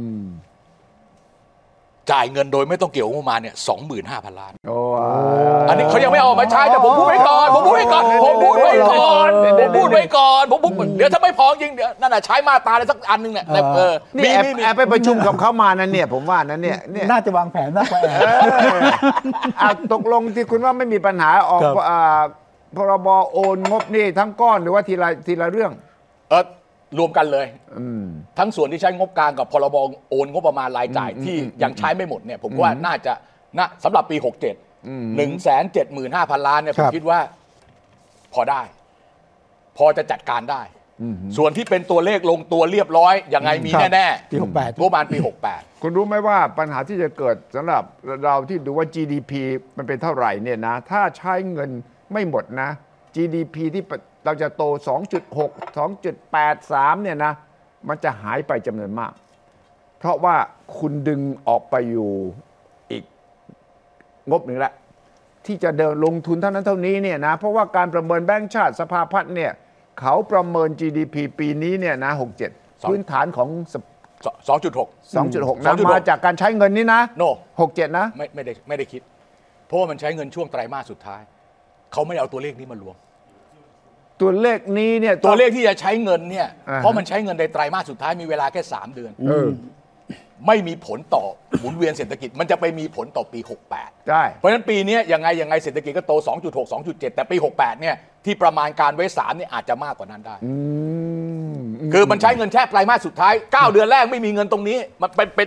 จ่ายเงินโดยไม่ต้องเกี่ยวงบประมาณเนี่ยสองหมื่นห้าพันล้านอันนี้เขายังไม่ออกมาใช้แต่ผมพูดไว้ก่อนผมพูดไว้ก่อนผมพูดไว้ก่อนผมพูดไว้ก่อนผมพูดเดี๋ยวถ้าไม่พอจริงเดี๋ยวนั่นน่ะใช้มาตราอะไรสักอันนึงเนี่ยเออนี่แอบไปประชุมกับเขามานั่นเนี่ยผมว่านั่นเนี่ยน่าจะวางแผนมากกว่าแอบตกลงที่คุณว่าไม่มีปัญหาออกพรบโอนงบนี่ทั้งก้อนหรือว่าทีละทีละเรื่องเออรวมกันเลยทั้งส่วนที่ใช้งบกลางกับพรบโอนงบประมาณรายจ่ายที่ยังใช้ไม่หมดเนี่ยผมว่าน่าจะน่าสำหรับปีหกเจ็ดหนึ่งแสนเจ็ดหมื่นห้าพันล้านเนี่ยผมคิดว่าพอได้พอจะจัดการได้ส่วนที่เป็นตัวเลขลงตัวเรียบร้อยยังไงมีแน่ๆปีหกแปดงบประมาณปีหกแปดคุณรู้ไหมว่าปัญหาที่จะเกิดสำหรับเราที่ดูว่า จี ดี พี มันเป็นเท่าไหร่เนี่ยนะถ้าใช้เงินไม่หมดนะ จี ดี พี ที่เราจะโต สองจุดหก สองจุดแปดสาม เนี่ยนะมันจะหายไปจำนวนมากเพราะว่าคุณดึงออกไปอยู่อีกงบหนึ่งละที่จะเดินลงทุนเท่านั้นเท่านี้เนี่ยนะเพราะว่าการประเมินแบงก์ชาติสภาพัฒน์เนี่ยเขาประเมิน จี ดี พี ปีนี้เนี่ยนะหกเจ็ดพื้นฐานของสองจุดหกสองจุดหก นะมาจากการใช้เงินนี้นะโนหกเจ็ดนะไม่ไม่ได้ไม่ได้คิดเพราะว่ามันใช้เงินช่วงไตรมาสสุดท้ายเขาไม่เอาตัวเลขนี้มารวมตัวเลขนี้เนี่ยตัวเลขที่จะใช้เงินเนี่ยเพราะมันใช้เงินในไตรมาสสุดท้ายมีเวลาแค่สามเดือนไม่มีผลต่อหมุนเวียนเศรษฐกิจมันจะไปมีผลต่อปีหกแปดได้เพราะฉะนั้นปีนี้ยังไงยังไงเศรษฐกิจก็โต สองจุดหก สองจุดเจ็ด แต่ปีหกแปดเนี่ยที่ประมาณการไว้สามเนี่ยอาจจะมากกว่านั้นได้คือมันใช้เงินแค่ไตรมาสสุดท้ายเก้าเดือนแรกไม่มีเงินตรงนี้มันเป็นเป็น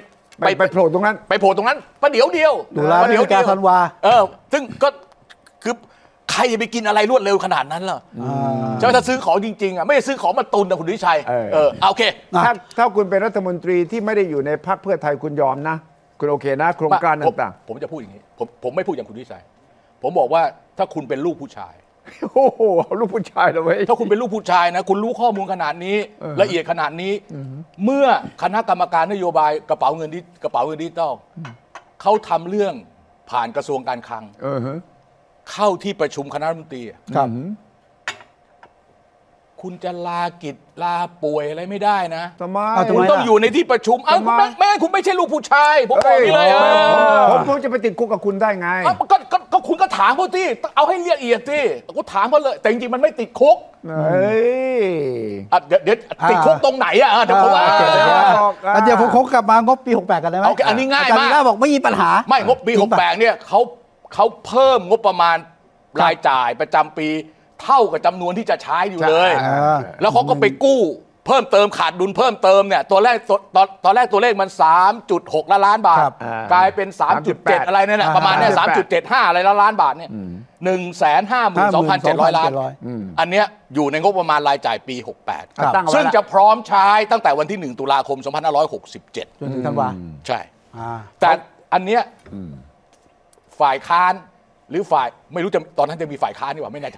ไปไปโผล่ตรงนั้นไปโผล่ตรงนั้นประเดี๋ยวเดียวตุลาพฤศจิกาธันวาเออซึ่งก็คือใครจะไปกินอะไรรวดเร็วขนาดนั้นล่ะใช่ไหมถ้าซื้อของจริงๆอ่ะไม่ได้ซื้อของมาตุนนะคุณวิชัยเออโอเคถ้าถ้าคุณเป็นรัฐมนตรีที่ไม่ได้อยู่ในพรรคเพื่อไทยคุณยอมนะคุณโอเคนะโครงการต่างๆผมจะพูดอย่างนี้ผมผมไม่พูดอย่างคุณวิชัยผมบอกว่าถ้าคุณเป็นลูกผู้ชายโอ้โหลูกผู้ชายเลยถ้าคุณเป็นลูกผู้ชายนะคุณรู้ข้อมูลขนาดนี้ละเอียดขนาดนี้เมื่อคณะกรรมการนโยบายกระเป๋าเงินดิกระเป๋าเงินดิจิตอลเขาทำเรื่องผ่านกระทรวงการคลังเข้าที่ประชุมคณะรัฐมนตรีครับคุณจะลากิจลาป่วยอะไรไม่ได้นะทำไมคุณต้องอยู่ในที่ประชุมอ้าวแม่คุณไม่ใช่ลูกผู้ชายผมบอกนี่เลยผมผมจะไปติดคุกกับคุณได้ไงก็ก็คุณก็ถามเขาที่เอาให้ละเอียดที่กูถามเขาเลยแต่จริงๆมันไม่ติดคุกเฮ้ยเดี๋ยวเดี๋ยวติดคุกตรงไหนอ่ะเดี๋ยวผมว่าเดี๋ยวผมคงกลับมางบปีหกแปดกันได้ไหมอันนี้ง่ายมากบอกไม่มีปัญหาไม่งบปีหกแปดเนี่ยเขาเขาเพิ่มงบประมาณรายจ่ายประจำปีเท่ากับจำนวนที่จะใช้อยู่เลยแล้วเขาก็ไปกู้เพิ่มเติมขาดดุลเพิ่มเติมเนี่ยตัวแรกตอนตอนแรกตัวเลขมัน สามจุดหก ล้านล้านบาทกลายเป็น สามจุดเจ็ด อะไรเนี่ยนะประมาณเนี่ย สามจุดเจ็ดห้า อะไรล้านล้านบาทเนี่ย หนึ่งแสนห้าหมื่นสองพันเจ็ดร้อย ล้านอันเนี้ยอยู่ในงบประมาณรายจ่ายปีหกแปดซึ่งจะพร้อมใช้ตั้งแต่วันที่หนึ่งตุลาคมสองพันห้าร้อยหกสิบเจ็ดจนถึงธันวาใช่แต่อันเนี้ยฝ่ายค้านหรือฝ่ายไม่รู้จะตอนนั้นจะมีฝ่ายค้านนี่หว่าไม่แน่ใจ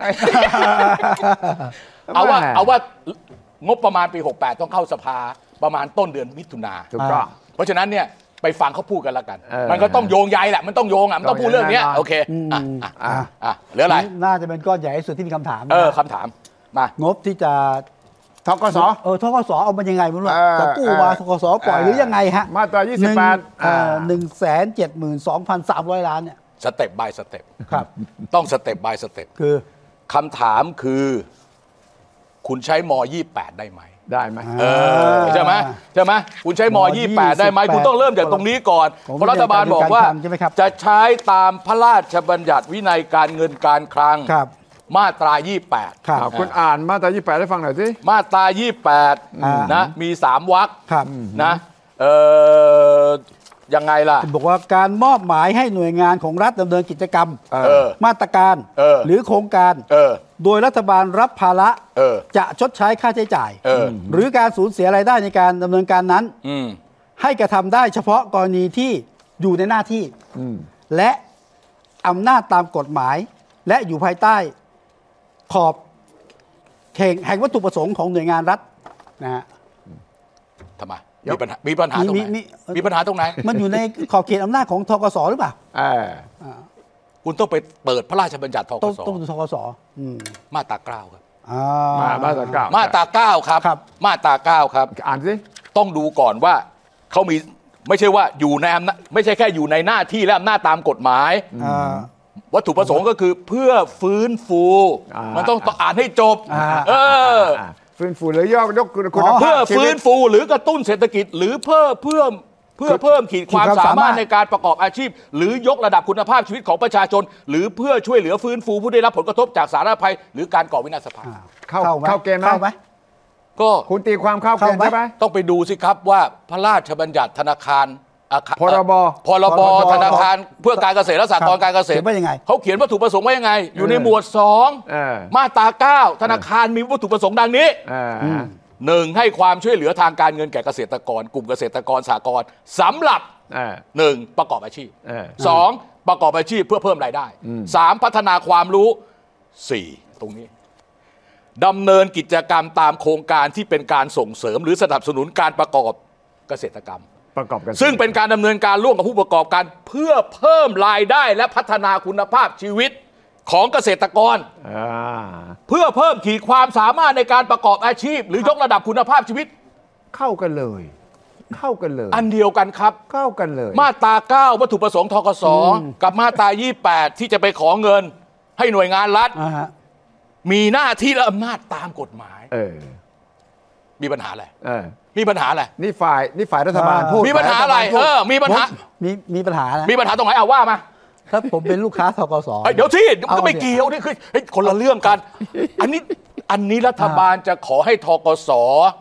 เอาว่าเอาว่างบประมาณปีหกแปดต้องเข้าสภาประมาณต้นเดือนมิถุนาถูกต้องเพราะฉะนั้นเนี่ยไปฟังเขาพูดกันแล้วกันมันก็ต้องโยงใยแหละมันต้องโยงอ่ะมันต้องพูดเรื่องนี้โอเคอ่ะอ่ะอ่ะเหลืออะไรน่าจะเป็นก้อนใหญ่ที่สุดที่มีคำถามเออคำถามมางบที่จะทกสเออทกสเอามันยังไงไม่รู้จะกู้มาทกสปล่อยหรือยังไงฮะมาตรายี่สิบแปดหนึ่งแสนเจ็ดหมื่นสองพันสามร้อยล้านเนี่ยสเต็ปบายสเต็ปครับต้องสเต็ปบายสเต็ปคือคำถามคือคุณใช้มยี่สิบแปดได้ไหมได้ไหมเออใช่ไหมใช่ไหมคุณใช้มยี่สิบแปดได้ไหมคุณต้องเริ่มจากตรงนี้ก่อนเพราะรัฐบาลบอกว่าจะใช้ตามพระราชบัญญัติวินัยการเงินการคลังมาตรายี่สิบแปดคุณอ่านมาตรายี่สิบแปดให้ฟังหน่อยสิมาตรายี่สิบแปดนะมีสามวรรคนะเออยังไงล่ะบอกว่าการมอบหมายให้หน่วยงานของรัฐดำเนินกิจกรรมมาตรการหรือโครงการโดยรัฐบาลรับภาระจะชดใช้ค่าใช้จ่ายหรือการสูญเสียรายได้ในการดำเนินการนั้นให้กระทำได้เฉพาะกรณีที่อยู่ในหน้าที่และอำนาจตามกฎหมายและอยู่ภายใต้ขอบเขตแห่งวัตถุประสงค์ของหน่วยงานรัฐนะฮะทำไมมีปัญหามีปัญหาตรงไหนมีปัญหาตรงไหนมันอยู่ในขอบเขตอำนาจของธกสหรือเปล่าคุณต้องไปเปิดพระราชบัญญัติธกสต้องธกสมาตราเก้าครับมาตราเก้ามาตราเก้าครับมาตราเก้าครับอ่านสิต้องดูก่อนว่าเขามีไม่ใช่ว่าอยู่ในอำนาจไม่ใช่แค่อยู่ในหน้าที่และอำนาจตามกฎหมายวัตถุประสงค์ก็คือเพื่อฟื้นฟูมันต้องอ่านให้จบเออฟื้นฟูหรือยกยกคุณภาพเพื่อฟื้นฟูหรือกระตุ้นเศรษฐกิจหรือเพื่อเพื่อเพื่อเพิ่มขีดความสามารถในการประกอบอาชีพหรือยกระดับคุณภาพชีวิตของประชาชนหรือเพื่อช่วยเหลือฟื้นฟูผู้ได้รับผลกระทบจากสาธารณภัยหรือการก่อวินาศภัยเข้าเข้าเกณฑ์ไหมก็คุณตีความเข้าเกณฑ์ใช่ไหมต้องไปดูสิครับว่าพระราชบัญญัติธนาคารพรบพรบธนาคารเพื่อการเกษตรและสหกรณ์การเกษตรเขาเขียนวัตถุประสงค์ไว้ยังไงอยู่ในหมวดสองมาตราเก้าธนาคารมีวัตถุประสงค์ดังนี้หนึ่งให้ความช่วยเหลือทางการเงินแก่เกษตรกรกลุ่มเกษตรกรสหกรณ์สำหรับหนึ่งประกอบอาชีพสองประกอบอาชีพเพื่อเพิ่มรายได้สามพัฒนาความรู้สี่ตรงนี้ดำเนินกิจกรรมตามโครงการที่เป็นการส่งเสริมหรือสนับสนุนการประกอบเกษตรกรรมประกอบกันซึ่งเป็นการดำเนินการร่วมกับผู้ประกอบการเพื่อเพิ่มรายได้และพัฒนาคุณภาพชีวิตของเกษตรกรเพื่อเพิ่มขีดความสามารถในการประกอบอาชีพหรือยกระดับคุณภาพชีวิตเข้ากันเลยเข้ากันเลยอันเดียวกันครับเข้ากันเลยมาตราเก้าวัตถุประสงค์ธกสกับมาตรายี่สิบแปดที่จะไปขอเงินให้หน่วยงานรัฐมีหน้าที่และอำนาจตามกฎหมายมีปัญหาอะไรมีปัญหาอะไรนี่ฝ่ายนี่ฝ่ายรัฐบาลพูดมีปัญหาอะไรเออมีปัญหามีมีปัญหามีปัญหาตรงไหนเอาว่ามาถ้าผมเป็นลูกค้าธกสเดี๋ยวที่ก็ไม่เกี่ยวนี่คือคนละเรื่องกันอันนี้อันนี้รัฐบาลจะขอให้ธกส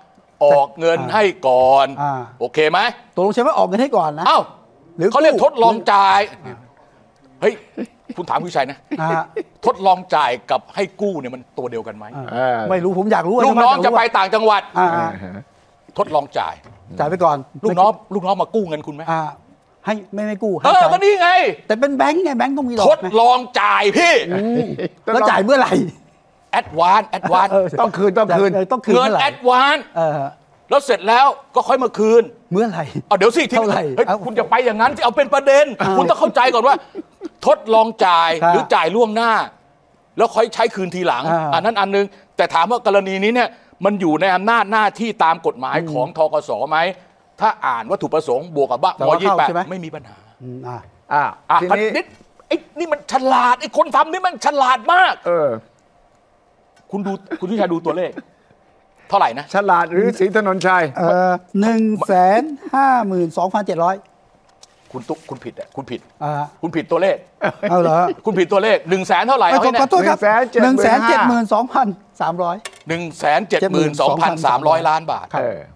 ออกเงินให้ก่อนโอเคไหมตกลงใช่ไหมออกเงินให้ก่อนนะอ้าวเขาเรียกทดลองจ่ายเฮ้ยคุณถามผู้ชัยนะทดลองจ่ายกับให้กู้เนี่ยมันตัวเดียวกันไหมไม่รู้ผมอยากรู้ลูกน้องจะไปต่างจังหวัดทดลองจ่ายจ่ายไปก่อนลูกน้องลูกน้องมากู้เงินคุณไหมให้ไม่ไม่กู้เออก็นี่ไงแต่เป็นแบงค์ไงแบงค์ต้องมีดอกทดลองจ่ายพี่แล้วจ่ายเมื่อไหร่แอดวานแอดวานต้องคืนต้องคืนต้องคืนเงินแอดวานแล้วเสร็จแล้วก็ค่อยมาคืนเมื่อไหร่เอาเดี๋ยวสิที่คุณจะไปอย่างนั้นที่เอาเป็นประเด็นคุณต้องเข้าใจก่อนว่าทดลองจ่ายหรือจ่ายล่วงหน้าแล้วค่อยใช้คืนทีหลังอันนั้นอันนึงแต่ถามว่ากรณีนี้เนี่ยมันอยู่ในอำนาจหน้าที่ตามกฎหมายของธกสไหมถ้าอ่านวัตถุประสงค์บวกกับบ้ามยี่สิบแปดไม่มีปัญหาอ่าอ่าทีนี้ไอ้นี่มันฉลาดไอ้คนทำนี่มันฉลาดมากเออคุณดูคุณวิชัยดูตัวเลขเท่าไหร่นะฉลาดหรือศรีถนนชัยเออหนึ่งแสนห้าหมื่นสองพันเจ็ดร้อยคุณตุ๊กคุณผิดอ่ะคุณผิดอ่าคุณผิดตัวเลขเอาเหรอคุณผิดตัวเลขหนึ่งแสนเท่าไหร่เอาเนี่ยขอโทษครับหนึ่งแสนเจ็ดหมื่นสองพันสามร้อยหนึ่งแสนเจ็ดหมื่นสองพันสามร้อยล้านบาท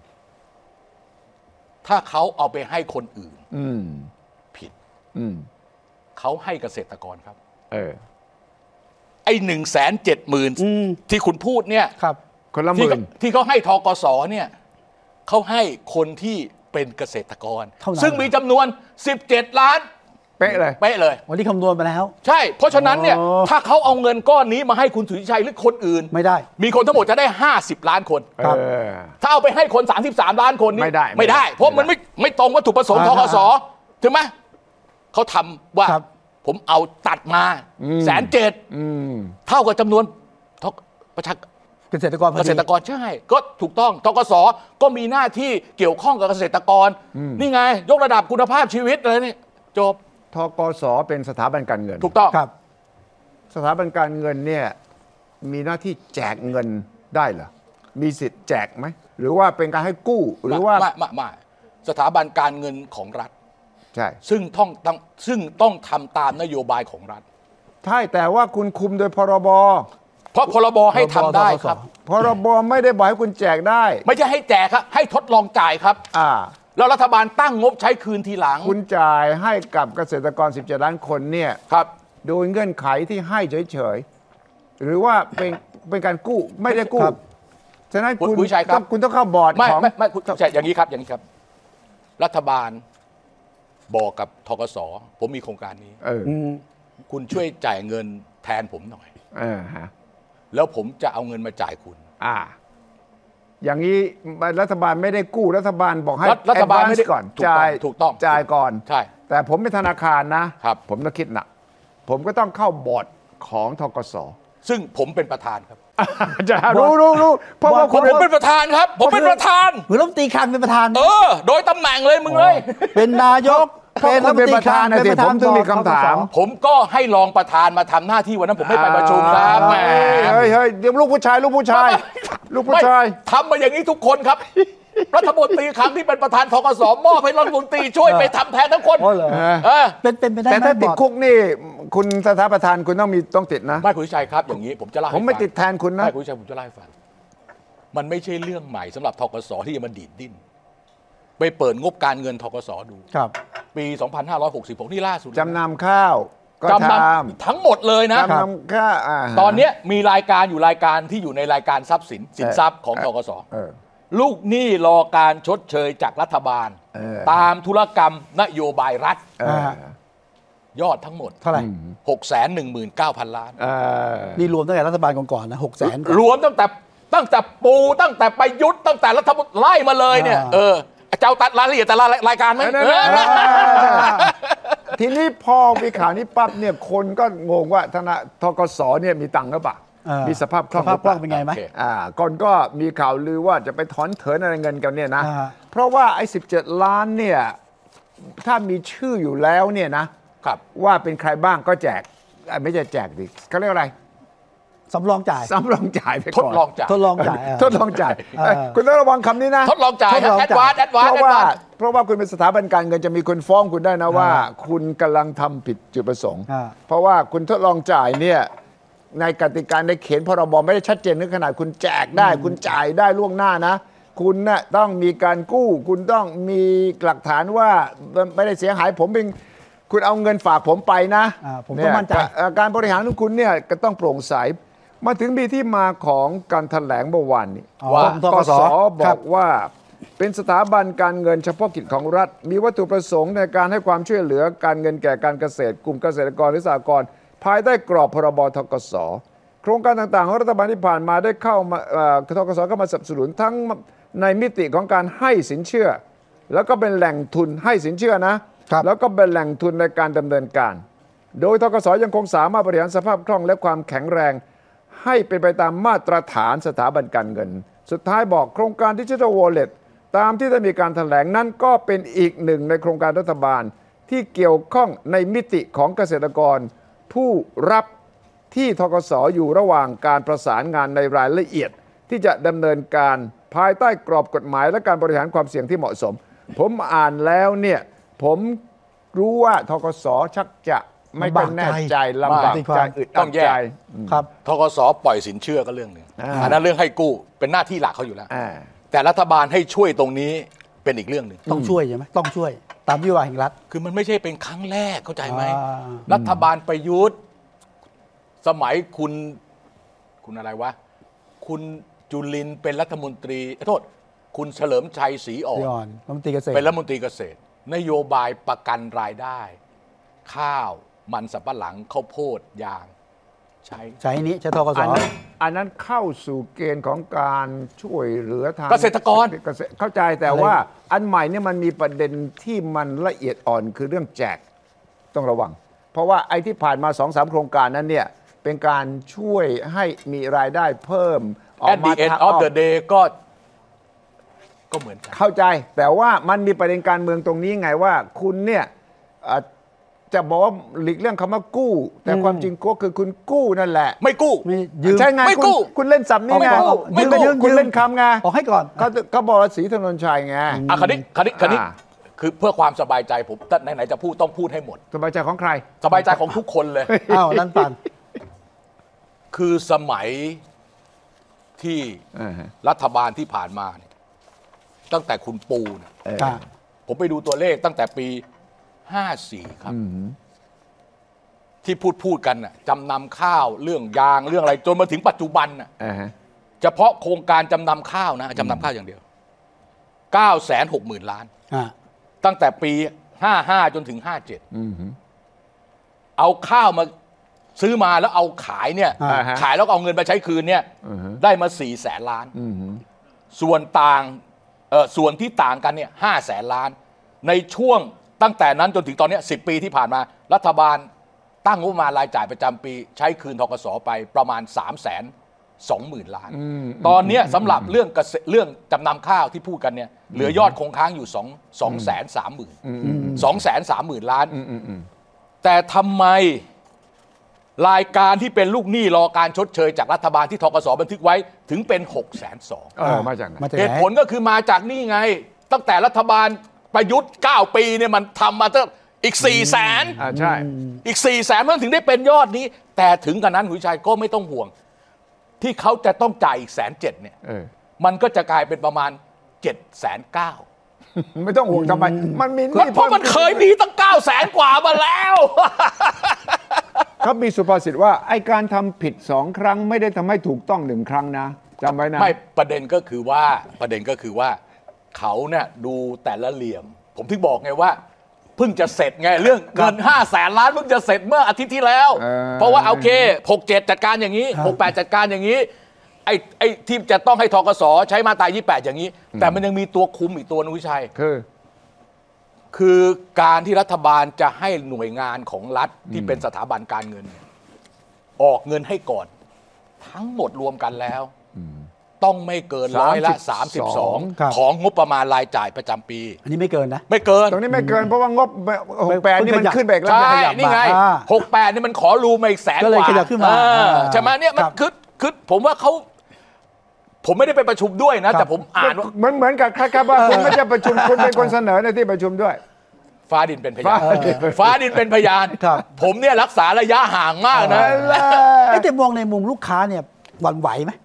ถ้าเขาเอาไปให้คนอื่นผิดเขาให้เกษตรกรครับเออไอ้หนึ่งแสนเจ็ดหมื่นที่คุณพูดเนี่ยครับคนละหมื่นที่เขาให้ทกสเนี่ยเขาให้คนที่เป็นเกษตรกรซึ่งมีจำนวนสิบเจ็ดล้านเป๊ะเลยเป๊ะเลยวันนี้คำนวณไปแล้วใช่เพราะฉะนั้นเนี่ยถ้าเขาเอาเงินก้อนนี้มาให้คุณสุทธิชัยหรือคนอื่นไม่ได้มีคนทั้งหมดจะได้ห้าสิบล้านคนถ้าเอาไปให้คนสามสิบสามล้านคนนี้ไม่ได้ไม่ได้เพราะมันไม่ไม่ตรงวัตถุประสงค์ทกสถูกไหมเขาทำว่าผมเอาตัดมาแสนเจ็ดเท่ากับจำนวนประชาเกษตรกรเกษตรกรใช่ก็ถูกต้องธกสก็มีหน้าที่เกี่ยวข้องกับเกษตรกรนี่ไงยกระดับคุณภาพชีวิตอะไรนี่จบธกสเป็นสถาบันการเงินถูกต้องครับสถาบันการเงินเนี่ยมีหน้าที่แจกเงินได้เหรอมีสิทธิ์แจกไหมหรือว่าเป็นการให้กู้หรือว่าไม่ไม่ไม่สถาบันการเงินของรัฐใช่ซึ่งต้องต้องซึ่งต้องทำตามนโยบายของรัฐใช่แต่ว่าคุณคุมโดยพรบเพราะพรบให้ทำได้ครับพรบไม่ได้บอกให้คุณแจกได้ไม่ใช่ให้แจกครับให้ทดลองจ่ายครับอ่าแล้วรัฐบาลตั้งงบใช้คืนทีหลังคุณจ่ายให้กับเกษตรกรสิบเจ็ดล้านคนเนี่ยครับโดยเงื่อนไขที่ให้เฉยๆหรือว่าเป็นเป็นการกู้ไม่ได้กู้ฉะนั้นคุณต้องคุณต้องเข้าบอร์ดของไม่ไม่คุณใช่อย่างนี้ครับอย่างนี้ครับรัฐบาลบอกกับธกสผมมีโครงการนี้เออคุณช่วยจ่ายเงินแทนผมหน่อยเออฮะแล้วผมจะเอาเงินมาจ่ายคุณอ่าอย่างนี้รัฐบาลไม่ได้กู้รัฐบาลบอกให้รัฐบาลไม่ได้ก่อนจ่ายถูกต้องจ่ายก่อนใช่แต่ผมเป็นธนาคารนะครับผมต้องคิดหนักผมก็ต้องเข้าบอร์ดของธกสซึ่งผมเป็นประธานครับจะรู้รู้รู้เพราะว่าผมเป็นประธานครับผมเป็นประธานเหมือนรัฐมนตรีคลังเป็นประธานเออโดยตำแหน่งเลยมึงเลยเป็นนายกเป็นรัฐมนตรีคลังนะสิผมต้องมีคำถามผมก็ให้รองประธานมาทำหน้าที่วันนั้นผมไม่ไปประชุมครับแหมเฮ้ยเฮ้ยเดี๋ยวลูกผู้ชายลูกผู้ชายลูกผู้ชายทำมาอย่างนี้ทุกคนครับรัฐมนตรีคลังที่เป็นประธานธกสมอบให้รัฐมนตรีช่วยไปทำแทนทั้งคนเป็นเป็นไปได้แต่ถ้าติดคุกนี่คุณสถาประธานคุณต้องมีต้องติดนะไม่คุณชัยครับอย่างนี้ผมจะเล่าผมไม่ติดแทนคุณนะไม่คุณชัยผมจะเล่าให้ฟังมันไม่ใช่เรื่องใหม่สำหรับธกสที่จะมาดีดดิ้นไปเปิดงบการเงินธกสดูครับปีสองพันห้าร้อยหกสิบหกนี่ล่าสุดจำนำข้าวก็ทำทั้งหมดเลยนะจำนำข้าวตอนนี้มีรายการอยู่รายการที่อยู่ในรายการทรัพย์สินสินทรัพย์ของธกสลูกหนี้รอการชดเชยจากรัฐบาลตามธุรกรรมนโยบายรัฐยอดทั้งหมดเท่าไหร่หกแสนหนึ่งหมื่นเก้าพันล้านนี่รวมตั้งแต่รัฐบาลก่อนๆนะหกแสนรวมตั้งแต่ตั้งแต่ปูตั้งแต่ประยุทธ์ตั้งแต่รัฐบาลไล่มาเลยเนี่ยเออเจ้าตัดรายละเอียดแต่ละรายการไหมทีนี้พอมีข่าวนี้ปั๊บเนี่ยคนก็งงว่าธนาธกสเนี่ยมีตังค์หรือเปล่ามีสภาพคล่องสภาพคล่องเป็นไงไหมอ่าก่อนก็มีข่าวลือว่าจะไปถอนเถินอะไรเงินกันเนี่ยนะเพราะว่าไอ้สิบเจ็ดล้านเนี่ยถ้ามีชื่ออยู่แล้วเนี่ยนะครับว่าเป็นใครบ้างก็แจกไม่ใช่แจกดิเขาเรียกอะไรสำรองจ่ายสำรองจ่ายไปก่อนทดลองจ่ายทดลองจ่ายทดลองจ่ายคุณต้องระวังคำนี้นะทดลองจ่ายแอดวานซ์แอดวานซ์เพราะว่าเพราะว่าคุณเป็นสถาบันการเงินจะมีคนฟ้องคุณได้นะว่าคุณกำลังทำผิดจุดประสงค์เพราะว่าคุณทดลองจ่ายเนี่ยในกติกาในเขียนพรบไม่ได้ชัดเจนถึงขนาดคุณแจกได้คุณจ่ายได้ล่วงหน้านะคุณน่ะต้องมีการกู้คุณต้องมีหลักฐานว่าไม่ได้เสียหายผมเป็นคุณเอาเงินฝากผมไปนะผมต้องมั่นใจการบริหารของคุณเนี่ยก็ต้องโปร่งใสมาถึงมีที่มาของการแถลงเมื่อวานนี้ว่ากสบอกว่าเป็นสถาบันการเงินเฉพาะกิจของรัฐมีวัตถุประสงค์ในการให้ความช่วยเหลือการเงินแก่การเกษตรกลุ่มเกษตรกรหรือสหกรณ์ภายใต้กรอบพรบธกส.โครงการต่างๆของรัฐบาลที่ผ่านมาได้เข้ามาธกส.เข้ามาสนับสนุนทั้งในมิติของการให้สินเชื่อแล้วก็เป็นแหล่งทุนให้สินเชื่อนะแล้วก็เป็นแหล่งทุนในการดำเนินการโดยธกส.ยังคงสามารถบริหารสภาพคล่องและความแข็งแรงให้เป็นไปตามมาตรฐานสถาบันการเงินสุดท้ายบอกโครงการ Digital Wallet ตามที่ได้มีการแถลงนั้นก็เป็นอีกหนึ่งในโครงการรัฐบาลที่เกี่ยวข้องในมิติของเกษตรกรผู้รับที่ธกส.อยู่ระหว่างการประสานงานในรายละเอียดที่จะดำเนินการภายใต้กรอบกฎหมายและการบริหารความเสี่ยงที่เหมาะสมผมอ่านแล้วเนี่ยผมรู้ว่าธกส.ชักจะไม่เป็นแน่ใจลำบากใจอึดอัดใจครับธกส.ปล่อยสินเชื่อก็เรื่องหนึ่งอันนั้นเรื่องให้กู้เป็นหน้าที่หลักเขาอยู่แล้วแต่รัฐบาลให้ช่วยตรงนี้เป็นอีกเรื่องหนึ่งต้องช่วยใช่ไหมต้องช่วยตามนโยบายแห่งรัฐคือมันไม่ใช่เป็นครั้งแรกเข้าใจไหมรัฐบาลประยุทธ์สมัยคุณคุณอะไรวะคุณจุลินเป็นรัฐมนตรีโทษคุณเฉลิมชัยศรีอ่อนรัฐมนตรีเกษตรเป็นรัฐมนตรีเกษตรนโยบายประกันรายได้ข้าวมันสำปะหลังข้าวโพดยางใช้ใช้นี้ใช้ธกส. อันนั้นเข้าสู่เกณฑ์ของการช่วยเหลือทางเกษตรกรเข้าใจแต่ว่าอันใหม่เนี่ยมันมีประเด็นที่มันละเอียดอ่อนคือเรื่องแจกต้องระวังเพราะว่าไอ้ที่ผ่านมา สองสาม โครงการนั้นเนี่ยเป็นการช่วยให้มีรายได้เพิ่มออกมา At the end of the day ก็ก็เหมือนกันเข้าใจแต่ว่ามันมีประเด็นการเมืองตรงนี้ไงว่าคุณเนี่ยจะบอกว่าหลีกเรื่องคำว่ากู้แต่ความจริงก็คือคุณกู้นั่นแหละไม่กู้ใช่ไงไม่กู้คุณเล่นสับนี่ไงไม่กู้คุณเล่นคำไงออกให้ก่อนเขาเขาบอกว่าศรีถนนชัยไงอ่ะคันนี้คันนี้คันนี้คือเพื่อความสบายใจผมไหนไหนจะพูดต้องพูดให้หมดสบายใจของใครสบายใจของทุกคนเลยอ้าวนั่นปันคือสมัยที่รัฐบาลที่ผ่านมาเนี่ยตั้งแต่คุณปูเนี่ยผมไปดูตัวเลขตั้งแต่ปีห้าสี่ครับที่พูดพูดกันน่ะจำนำข้าวเรื่องยางเรื่องอะไรจนมาถึงปัจจุบันน่ะเฉพาะโครงการจำนำข้าวนะจำนำข้าวอย่างเดียวเก้าแสนหกหมื่นล้านตั้งแต่ปีห้าห้าจนถึงห้าเจ็ดเอาข้าวมาซื้อมาแล้วเอาขายเนี่ยขายแล้วเอาเงินไปใช้คืนเนี่ยได้มาสี่แสนล้านส่วนต่างเออส่วนที่ต่างกันเนี่ยห้าแสนล้านในช่วงตั้งแต่นั้นจนถึงตอนนี้สิบปีที่ผ่านมารัฐบาลตั้งงบประมาณรายจ่ายประจำปีใช้คืนธกส.ไปประมาณสามแสนสองหมื่นล้านตอนนี้สำหรับเรื่องเรื่องจำนำข้าวที่พูดกันเนี่ยเหลือยอดคงค้างอยู่สองสองแสนสามหมื่นสองแสนสามหมื่นล้านแต่ทำไมรายการที่เป็นลูกหนี้รอการชดเชยจากรัฐบาลที่ธกส.บันทึกไว้ถึงเป็นหกแสนสองมาจากเหตุผลก็คือมาจากนี่ไงตั้งแต่รัฐบาลประยุทธ์เก้าปีเนี่ยมันทำมาตั้งอีกสี่แสนใช่อีกสี่แสนมันถึงได้เป็นยอดนี้แต่ถึงกันนั้นคุณชัยก็ไม่ต้องห่วงที่เขาจะต้องจ่ายอีกแสนเจ็ดเนี่ยมันก็จะกลายเป็นประมาณเจ็ดแสนเก้าไม่ต้องห่วงทำไมมันมีนี่เพราะมันเคยมีตั้งเก้าแสนกว่ามาแล้วเขามีสุภาษิตว่าไอการทำผิดสองครั้งไม่ได้ทำให้ถูกต้องหนึ่งครั้งนะจำไว้นะไม่ประเด็นก็คือว่าประเด็นก็คือว่าเขาเนี่ยดูแต่ละเหลี่ยมผมถึงบอกไงว่าเพิ่งจะเสร็จไงเรื่องเงินห้าแสนล้านเพิ่งจะเสร็จเมื่ออาทิตย์ที่แล้วเพราะว่าโอเคหกเจ็ดจัดการอย่างนี้หกแปดจัดการอย่างนี้ไอ้ไอ้ที่จะต้องให้ธกส.ใช้มาตรายี่สิบแปดอย่างนี้แต่มันยังมีตัวคุมอีกตัวนึงวิชัยคือคือการที่รัฐบาลจะให้หน่วยงานของรัฐที่เป็นสถาบันการเงินออกเงินให้ก่อนทั้งหมดรวมกันแล้วต้องไม่เกินร้อยละสามสิบสองของงบประมาณรายจ่ายประจำปีอันนี้ไม่เกินนะไม่เกินตรงนี้ไม่เกินเพราะว่างบหกแปดนี่มันขึ้นไปแล้วใช่นี่ไงหกแปดนี่มันขอรูมาอีกแสนกว่าใช่ไหมเนี่ยมันคือคือผมว่าเขาผมไม่ได้ไปประชุมด้วยนะแต่ผมอ่านว่าเหมือนเหมือนกับคล้ายๆว่าคุณไม่ใช่ประชุมคุณเป็นคนเสนอในที่ประชุมด้วยฟ้าดินเป็นพยานฟ้าดินเป็นพยานผมเนี่ยรักษาระยะห่างมากนะแต่มองในมุมลูกค้าเนี่ยหวั่นไหวไหม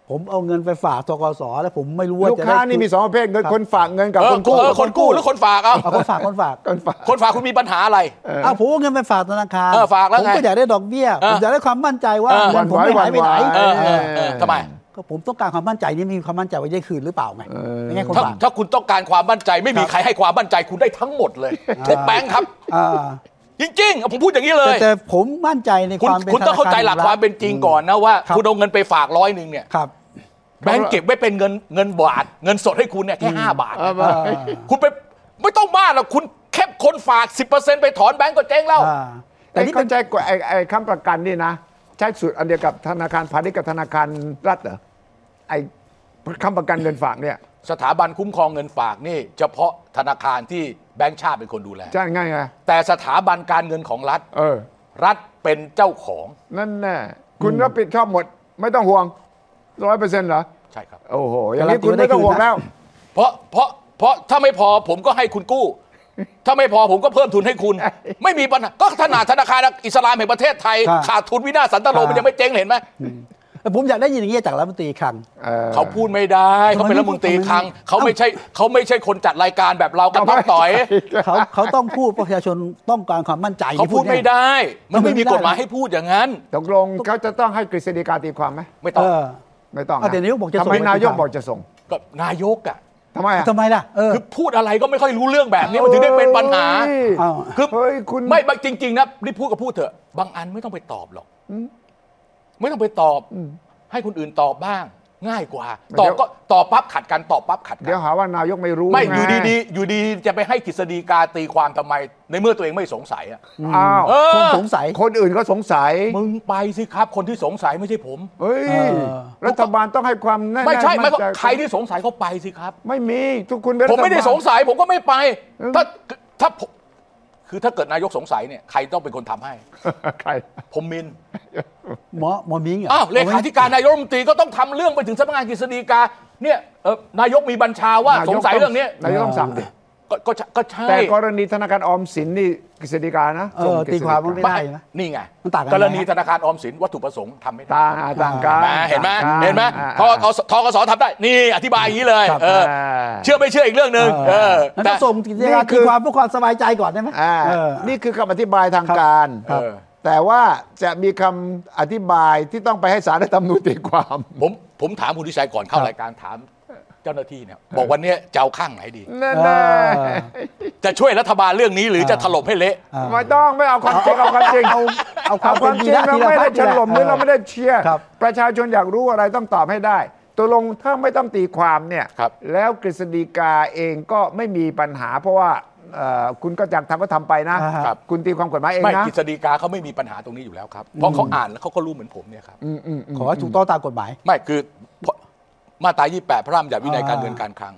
ผมเอาเงินไปฝากธกส.แล้วผมไม่รู้ว่าลูกค้านี่มีสองประเภทเงินคนฝากเงินกับคนกู้คนกู้หรือคนฝากเอาคนฝากคนฝากคนฝากคนฝากคุณมีปัญหาอะไรอ้าวผมเอาเงินไปฝากธนาคารผมก็อยากได้ดอกเบี้ยผมอยากได้ความมั่นใจว่าเงินผมไม่หายไปไหนทำไมก็ผมต้องการความมั่นใจนี่มีความมั่นใจว่าได้คืนหรือเปล่าไงไม่งั้นคนฝากถ้าคุณต้องการความมั่นใจไม่มีใครให้ความมั่นใจคุณได้ทั้งหมดเลยทุกแบงค์ครับจริงๆผมพูดอย่างนี้เลยแต่ผมมั่นใจในความเป็นคุณต้องเข้าใจหลักความเป็นจริงก่อนนะว่าคุณเอาเงินไปฝากร้อยหนึ่งเนี่ยแบงก์เก็บไว้เป็นเงินเงินบาทเงินสดให้คุณเนี่ยแค่ห้าบาทคุณไปไม่ต้องมากหรอกคุณแค่คนฝาก สิบเปอร์เซ็นต์ ไปถอนแบงก์ก็เจ๊งแล้วแต่ที่เข้าใจกว่าไอ้ไอ้ค้ำประกันนี่นะใช้สูตรอันเดียวกับธนาคารพาณิชย์กับธนาคารรัฐเหรอไอ้ค้ำประกันเงินฝากเนี่ยสถาบันคุ้มครองเงินฝากนี่เฉพาะธนาคารที่แบงก์ชาติเป็นคนดูแลใช่ไงไงแต่สถาบันการเงินของรัฐเออรัฐเป็นเจ้าของนั่นแน่คุณรับผิดชอบหมดไม่ต้องห่วงร้อยเปอร์เซ็นต์เหรอใช่ครับโอ้โหอย่างนี้คุณไม่ต้องห่วงแล้วเพราะเพราะเพราะถ้าไม่พอผมก็ให้คุณกู้ถ้าไม่พอผมก็เพิ่มทุนให้คุณไม่มีปัญหาก็ขนาดธนาคารอิสลามแห่งประเทศไทยขาดทุนวินาศสันตโลมันยังไม่เจ๊งเห็นไหมผมอยากได้ยินอย่างนี้จากรัฐมนตรีคลังเขาพูดไม่ได้เขาเป็นรัฐมนตรีคลังเขาไม่ใช่เขาไม่ใช่คนจัดรายการแบบเรากับต้องต่อยเขาเขาต้องพูดประชาชนต้องการความมั่นใจเขาพูดไม่ได้มันไม่มีกฎหมายให้พูดอย่างนั้นตกลงเขาจะต้องให้กฤษฎีกาตีความไหมไม่ต้องไม่ต้องแต่นายกบอกจะส่งทำไมนายกบอกจะส่งก็นายกอ่ะทำไมอ่ะทำไมล่ะคือพูดอะไรก็ไม่ค่อยรู้เรื่องแบบนี้มันถึงได้เป็นปัญหาคือไม่จริงๆนะนี่พูดก็พูดเถอะบางอันไม่ต้องไปตอบหรอกไม่ต้องไปตอบให้คนอื่นตอบบ้างง่ายกว่าตอบก็ตอบปั๊บขัดกันตอบปั๊บขัดกันเดี๋ยวหาว่านายกไม่รู้ไม่อยู่ดีๆอยู่ดีจะไปให้กฤษฎีกาตีความทำไมในเมื่อตัวเองไม่สงสัยอ่ะอ้าวคนสงสัยคนอื่นก็สงสัยมึงไปสิครับคนที่สงสัยไม่ใช่ผมเฮ้ยรัฐบาลต้องให้ความแน่ไม่ใช่ไม่ใครที่สงสัยเขาไปสิครับไม่มีทุกคนผมไม่ได้สงสัยผมก็ไม่ไปถ้าถ้าคือถ้าเกิดนายกสงสัยเนี่ยใครต้องเป็นคนทำให้ใครผมมินหมอหมอมิงอ้าวเลขาธิการนายกรัฐมนตรีก็ต้องทำเรื่องไปถึงสำนักงานกฤษฎีกาเนี่ยนายกมีบัญชาว่าสงสัยเรื่องนี้นายกต้องสั่งดิก็ก็ใช่แต่กรณีธนาคารออมสินนี่กฤษฎีกานะตีความไม่ได้นะนี่ไงมันต่างกันกรณีธนาคารออมสินวัตถุประสงค์ทำไม่ได้ต่างต่างกันเห็นไหมเห็นไหมททกสทำได้นี่อธิบายอย่างนี้เลยเชื่อไม่เชื่ออีกเรื่องหนึ่งแต่ส่งตีความเพื่อความสบายใจก่อนได้ไหมนี่คือคำอธิบายทางการแต่ว่าจะมีคำอธิบายที่ต้องไปให้ศาลรัฐธรรมนูญตีความผมผมถามคุณทิชัยก่อนเข้ารายการถามเจ้าหน้าที่เนี่ยบอกวันนี้จะเอาข้างไหนดีจะช่วยรัฐบาลเรื่องนี้หรือจะถล่มให้เละไม่ต้องไม่เอาความจริงเอาความจริงเอาเอาความจริงเราไม่ได้ถล่มหรือเราไม่ได้เชียร์ประชาชนอยากรู้อะไรต้องตอบให้ได้ตกลงถ้าไม่ต้องตีความเนี่ยแล้วกฤษฎีกาเองก็ไม่มีปัญหาเพราะว่าคุณก็จักทำก็ทำไปนะคุณตีความกฎหมายเองนะไม่กฤษฎีกาเขาไม่มีปัญหาตรงนี้อยู่แล้วครับเพราะเขาอ่านแล้วเขาก็รู้เหมือนผมเนี่ยครับขอให้ถูกต้องตามกฎหมายไม่คือมาตรายี่สิบแปดพระราชบัญญัติวินัยการเงินการคลัง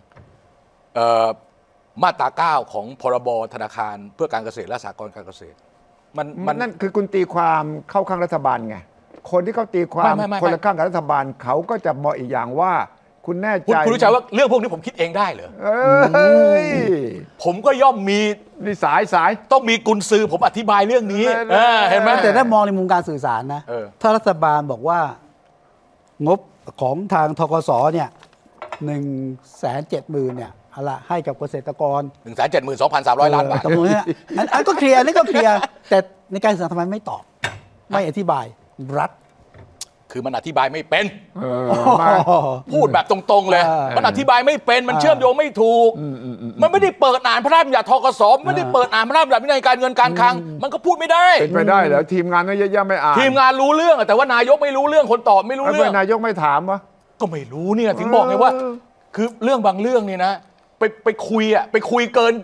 มาตราเก้าของพรบธนาคารเพื่อการเกษตรและสหกรณ์การเกษตรมันมันนั่นคือคุณตีความเข้าข้างรัฐบาลไงคนที่เขาตีความคนละข้างกับรัฐบาลเขาก็จะมองอีกอย่างว่าคุณแน่ใจคุณรู้จักว่าเรื่องพวกนี้ผมคิดเองได้เหรอผมก็ย่อมมีมีสายสายต้องมีกุญซือผมอธิบายเรื่องนี้เห็นไหมแต่ถ้ามองในมุมการสื่อสารนะถ้ารัฐบาลบอกว่างบของทางธกสเนี่ยหนึ่งแสนเจ็ดหมื่นเนี่ยอะไรให้กับเกษตรกรหนึ่งแสนเจ็ดหมื่นสองพันสามร้อยล้านบาทตรงนี้อันก็เคลียร์นี่ก็เคลียร์แต่ในการสื่อสารทำไมไม่ตอบไม่อธิบายรัฐคือมันอธิบายไม่เป็นพูดแบบตรงๆเลยมันอธิบายไม่เป็นมันเชื่อมโยงไม่ถูกมันไม่ได้เปิดอ่านพระราชบัญญัติธกสไม่ได้เปิดอ่านพระราชบัญญัติวินัยการเงินการคลังมันก็พูดไม่ได้เป็นไปได้แล้วทีมงานก็เยอะๆไม่อ่านทีมงานรู้เรื่องแต่ว่านายกไม่รู้เรื่องคนตอบไม่รู้เรื่องนายกไม่ถามวะก็ไม่รู้เนี่ยถึงบอกไงว่าคือเรื่องบางเรื่องนี่นะไปไปคุยอ่ะไปคุยเกิน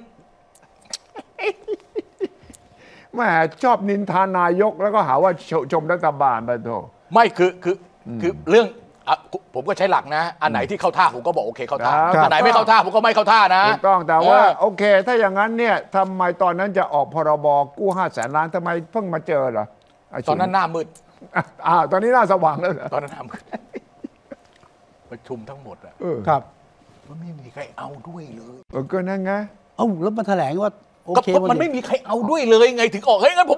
แหมชอบนินทานายกแล้วก็หาว่าชมรัฐบาลไปโถไม่คือคือคือเรื่องผมก็ใช้หลักนะอันไหนที่เข้าท่าผมก็บอกโอเคเข้าท่าอันไหนไม่เข้าท่าผมก็ไม่เข้าท่านะถูกต้องแต่ว่าโอเคถ้าอย่างนั้นเนี่ยทำไมตอนนั้นจะออกพรบกู้ห้าแสนล้านทำไมเพิ่งมาเจอเหรอตอนนั้นหน้ามืดอ่าตอนนี้หน้าสว่างแล้วตอนนั้นหน้ามืดประชุมทั้งหมดอ่ะครับมันไม่มีใครเอาด้วยเลยเออก็นั่นไงเอ้าแล้วมาแถลงว่าโอเคมันไม่มีใครเอาด้วยเลยไงถึงออกเฮ้ยงั้นผมกู้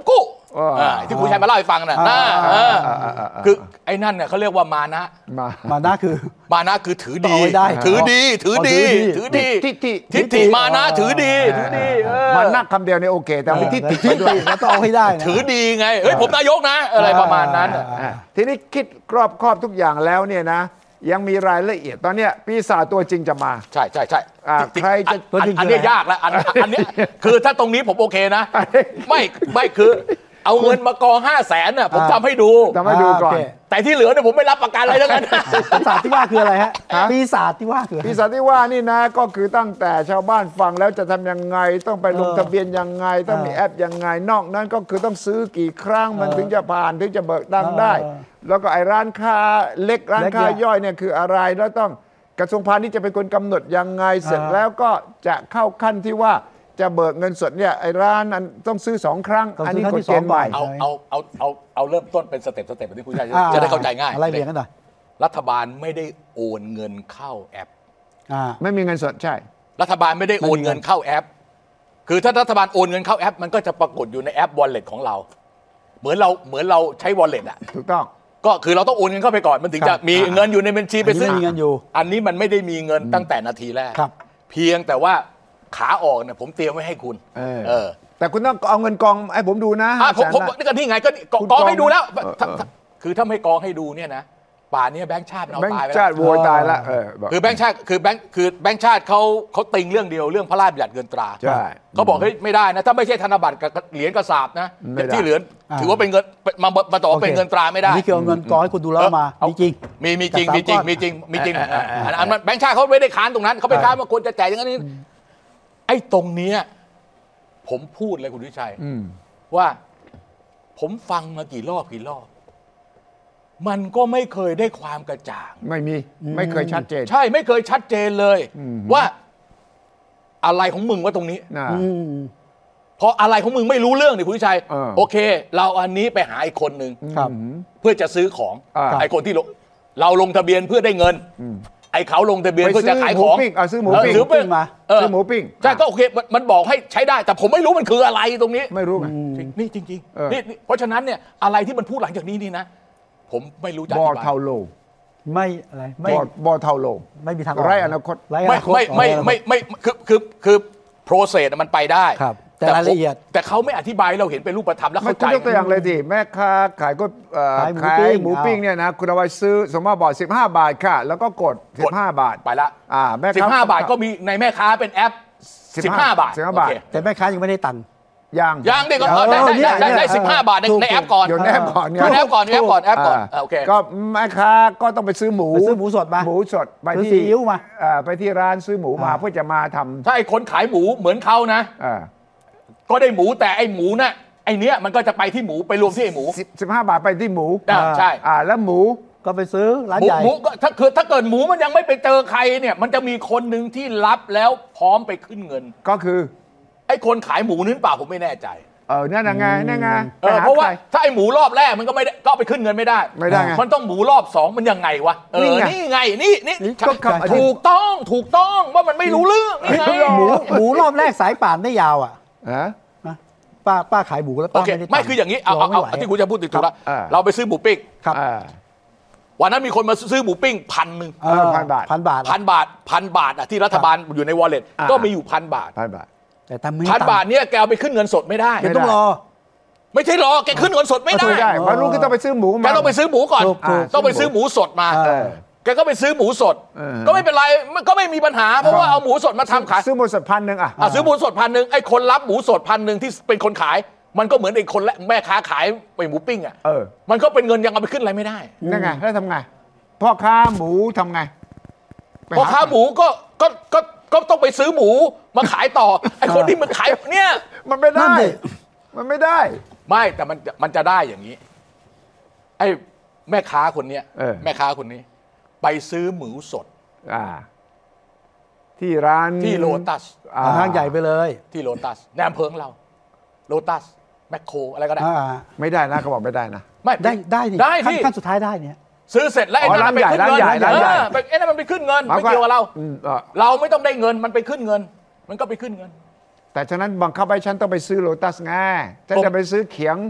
ที่คุณชัยมาเล่าให้ฟังน่ะนะคือไอ้นั่นเนี่ยเขาเรียกว่ามานะมานะคือมานะคือถือดีถือดีถือดีถือดีทิฏฐิทิฏฐิมานะถือดีถือดีมานะคำเดียวเนี่ยโอเคแต่มีทิฏฐิด้วยแล้วต้องเอาให้ได้ถือดีไงเฮ้ยผมนายกนะอะไรประมาณนั้นทีนี้คิดรอบครอบทุกอย่างแล้วเนี่ยนะยังมีรายละเอียดตอนเนี้ยปีศาจตัวจริงจะมาใช่ใช่ใช่ใครจะอันนี้ยากแล้วอันอันนี้คือถ้าตรงนี้ผมโอเคนะไม่ไม่คือเอาเงินมากองห้าแสนน่ะผมทำให้ดูทำให้ดูก่อนแต่ที่เหลือเนี่ยผมไม่รับประกันอะไรทั้งนั้นปีศาจที่ว่าคืออะไรฮะปีศาจที่ว่าคือปีศาจที่ว่านี่นะก็คือตั้งแต่ชาวบ้านฟังแล้วจะทำยังไงต้องไปลงทะเบียนยังไงต้องมีแอปยังไงนอกนั้นก็คือต้องซื้อกี่ครั้งมันถึงจะผ่านถึงจะเบิกตังค์ได้แล้วก็ไอ้ร้านค้าเล็กร้านค้าย่อยเนี่ยคืออะไรแล้วต้องกระทรวงพาณิชย์จะเป็นคนกำหนดยังไงเสร็จแล้วก็จะเข้าขั้นที่ว่าจะเบิกเงินสดเนี่ยไอ้ร้านนั้นต้องซื้อสองครั้งอันนี้กฎเกณฑ์ใหม่เอาเอาเอาเอาเอาเริ่มต้นเป็นสเต็ปสเต็ปแบบที่คุณชัยจะได้เข้าใจง่ายอะไรเรียนกันหน่อยรัฐบาลไม่ได้โอนเงินเข้าแอปไม่มีเงินสดใช่รัฐบาลไม่ได้โอนเงินเข้าแอปคือถ้ารัฐบาลโอนเงินเข้าแอปมันก็จะปรากฏอยู่ในแอป Wallet ของเราเหมือนเราเหมือนเราใช้ Wallet อ่ะถูกต้องก็คือเราต้องโอนเงินเข้าไปก่อนมันถึงจะมีเงินอยู่ในบัญชีไปซื้อเงินอยู่อันนี้มันไม่ได้มีเงินตั้งแต่นาทีแรกเพียงแต่ว่าขาออกเนี่ยผมเตรียมไว้ให้คุณเออแต่คุณต้องเอาเงินกองให้ผมดูนะผมผมนี่ก็ที่ไงก็กองให้ดูแล้วคือถ้าไม่กองให้ดูเนี่ยนะป่านนี้แบงค์ชาติเอาตายไปแล้วแบงค์ชาติโวยตายละคือแบงค์ชาติคือแบงค์คือแบงค์ชาติเขาเขาติงเรื่องเดียวเรื่องพระราชบัญญัติเงินตราเขาบอกเฮ้ยไม่ได้นะถ้าไม่ใช่ธนบัตรกับเหรียญกระสาบนะที่เหลือถือว่าเป็นเงินมามาต่อเป็นเงินตราไม่ได้นี่คือเอาเงินกองให้คุณดูแล้วมามีจริงมีมีจริงมีจริงมีจริงมีจริงอันนั้นแบงค์ชาติเขาไม่ได้ค้านตรงนั้นเขาไปค้านว่าควรจะแจกอย่างนี้ไอ้ตรงเนี้ยผมพูดเลยคุณวิชัยว่าผมฟังมากี่รอบกี่รอบมันก็ไม่เคยได้ความกระจ่างไม่มีไม่เคยชัดเจนใช่ไม่เคยชัดเจนเลยว่าอะไรของมึงว่าตรงนี้พออะไรของมึงไม่รู้เรื่องนี่คุณวิชัยโอเคเราอันนี้ไปหาอีกคนหนึ่งเพื่อจะซื้อของไอ้คนที่เราลงทะเบียนเพื่อได้เงินไอ้เขาลงทะเบียนเพื่อจะขายของซื้อหมูปิ้งซื้อหมูปิ้งมาซื้อหมูปิ้งใช่ก็โอเคมันบอกให้ใช้ได้แต่ผมไม่รู้มันคืออะไรตรงนี้ไม่รู้ไงนี่จริงๆนี่เพราะฉะนั้นเนี่ยอะไรที่มันพูดหลังจากนี้นี่นะผมไม่รู้จะอธิบายบอเทาโลไม่อะไรไม่บอเทาโลไม่มีทางไร้อนาคตไม่ไม่ไม่ไม่ไม่คือคือคือโปรเซสมันไปได้แต่รายละเอียดแต่เขาไม่อธิบายเราเห็นเป็นรูปธรรมแล้วเข้าใจยกตัวอย่างเลยดิแม่ค้าขายก็ขายหมูปิ้งเนี่ยนะคุณเอาไว้ซื้อสมมติบอกสิบห้าบาทค่ะแล้วก็กดสิบห้าบาทไปละอ่าแม่ค้าสิบห้าบาทก็มีในแม่ค้าเป็นแอปสิบห้าบาทแต่แม่ค้ายังไม่ได้ตังค์ยังยังเด็กก็ได้ได้ได้ได้สิบห้าบาทในแอปก่อนอยู่ในแอปก่อนในแอปก่อนในแอปก่อนแอปก่อนโอเคก็แม่ค้าก็ต้องไปซื้อหมูซื้อหมูสดมาหมูสดไปที่ซีอิ๊วมาไปที่ร้านซื้อหมูมาเพื่อจะมาทำถ้าไอ้คนขายหมูเหมือนเขานะก็ได้หมูแต่ไอ้หมูน่ะไอ้เนี้ยมันก็จะไปที่หมูไปรวมที่ไอ้หมูสิบห้าบาทไปที่หมูใช่อ่าแล้วหมูก็ไปซื้อร้านใหญ่หมูก็ถ้าคือถ้าเกิดหมูมันยังไม่ไปเจอใครเนี่ยมันจะมีคนหนึ่งที่รับแล้วพร้อมไปขึ้นเงินก็คือไอ้คนขายหมูนั้นเปล่าผมไม่แน่ใจเออนั่นไงนั่นไงเพราะว่าถ้าไอ้หมูรอบแรกมันก็ไม่ได้ก็ไปขึ้นเงินไม่ได้ไม่ได้มันต้องหมูรอบสองมันยังไงวะเออนี่ไงนี่นี่ถูกต้องถูกต้องว่ามันไม่รู้เรื่องนี่ไงหมูหมูรอบแรกสายป่านไม่ยาวอ่ะป้าป้าขายหมูแล้วป้าไม่ได้ไม่คืออย่างนี้เอาเอาที่คุณจะพูดติดถูกแล้วเราไปซื้อหมูปิ้งครับวันนั้นมีคนมาซื้อหมูปิ้งพันหนึ่งพันบาทพันบาทพันบาทพันบาทอ่ะที่รัฐบาลอยู่ในวอลเล็ตก็มีอยู่พันบาทพันบาทแต่พันบาทเนี้ยแกเอาไปขึ้นเงินสดไม่ได้ต้องรอไม่ใช่รอแกขึ้นเงินสดไม่ได้เพราะลูกก็ต้องไปซื้อหมูมาแกต้องไปซื้อหมูก่อนต้องไปซื้อหมูสดมาแกก็ไปซื้อหมูสดก็ไม่เป็นไรมันก็ไม่มีปัญหาเพราะว่าเอาหมูสดมาทำขายซื้อหมูสดพันหนึ่งอ่ะซื้อหมูสดพันหนึ่งไอ้คนรับหมูสดพันหนึ่งที่เป็นคนขายมันก็เหมือนไอ้คนและแม่ค้าขายไปหมูปิ้งอ่ะมันก็เป็นเงินยังเอาไปขึ้นอะไรไม่ได้นั่นไงแล้วทำไงพ่อค้าหมูทำไงพ่อค้าหมูก็ก็ก็ก็ต้องไปซื้อหมูมาขายต่อไอ้คนที่มันขายเนี่ยมันไม่ได้มันไม่ได้ไม่แต่มันมันจะได้อย่างนี้ไอ้แม่ค้าคนเนี้ยแม่ค้าคนนี้ไปซื้อหมูสดอ่าที่ร้านที่โลตัสห้างใหญ่ไปเลยที่โลตัสในอำเภอเราโลตัสแมคโครอะไรก็ได้ไม่ได้นะเขาบอกไม่ได้นะไม่ได้ได้ได้ที่ขั้นสุดท้ายได้เนี่ยซื้อเสร็จแล้วไอ้นั่นไปขึ้นเงินไอ้นั่นมันไปขึ้นเงินไม่เกี่ยวกับเราเราไม่ต้องได้เงินมันไปขึ้นเงินมันก็ไปขึ้นเงินแต่ฉะนั้นบังคับให้ฉันต้องไปซื้อโลตัสไงฉันจะไปซื้อเขียง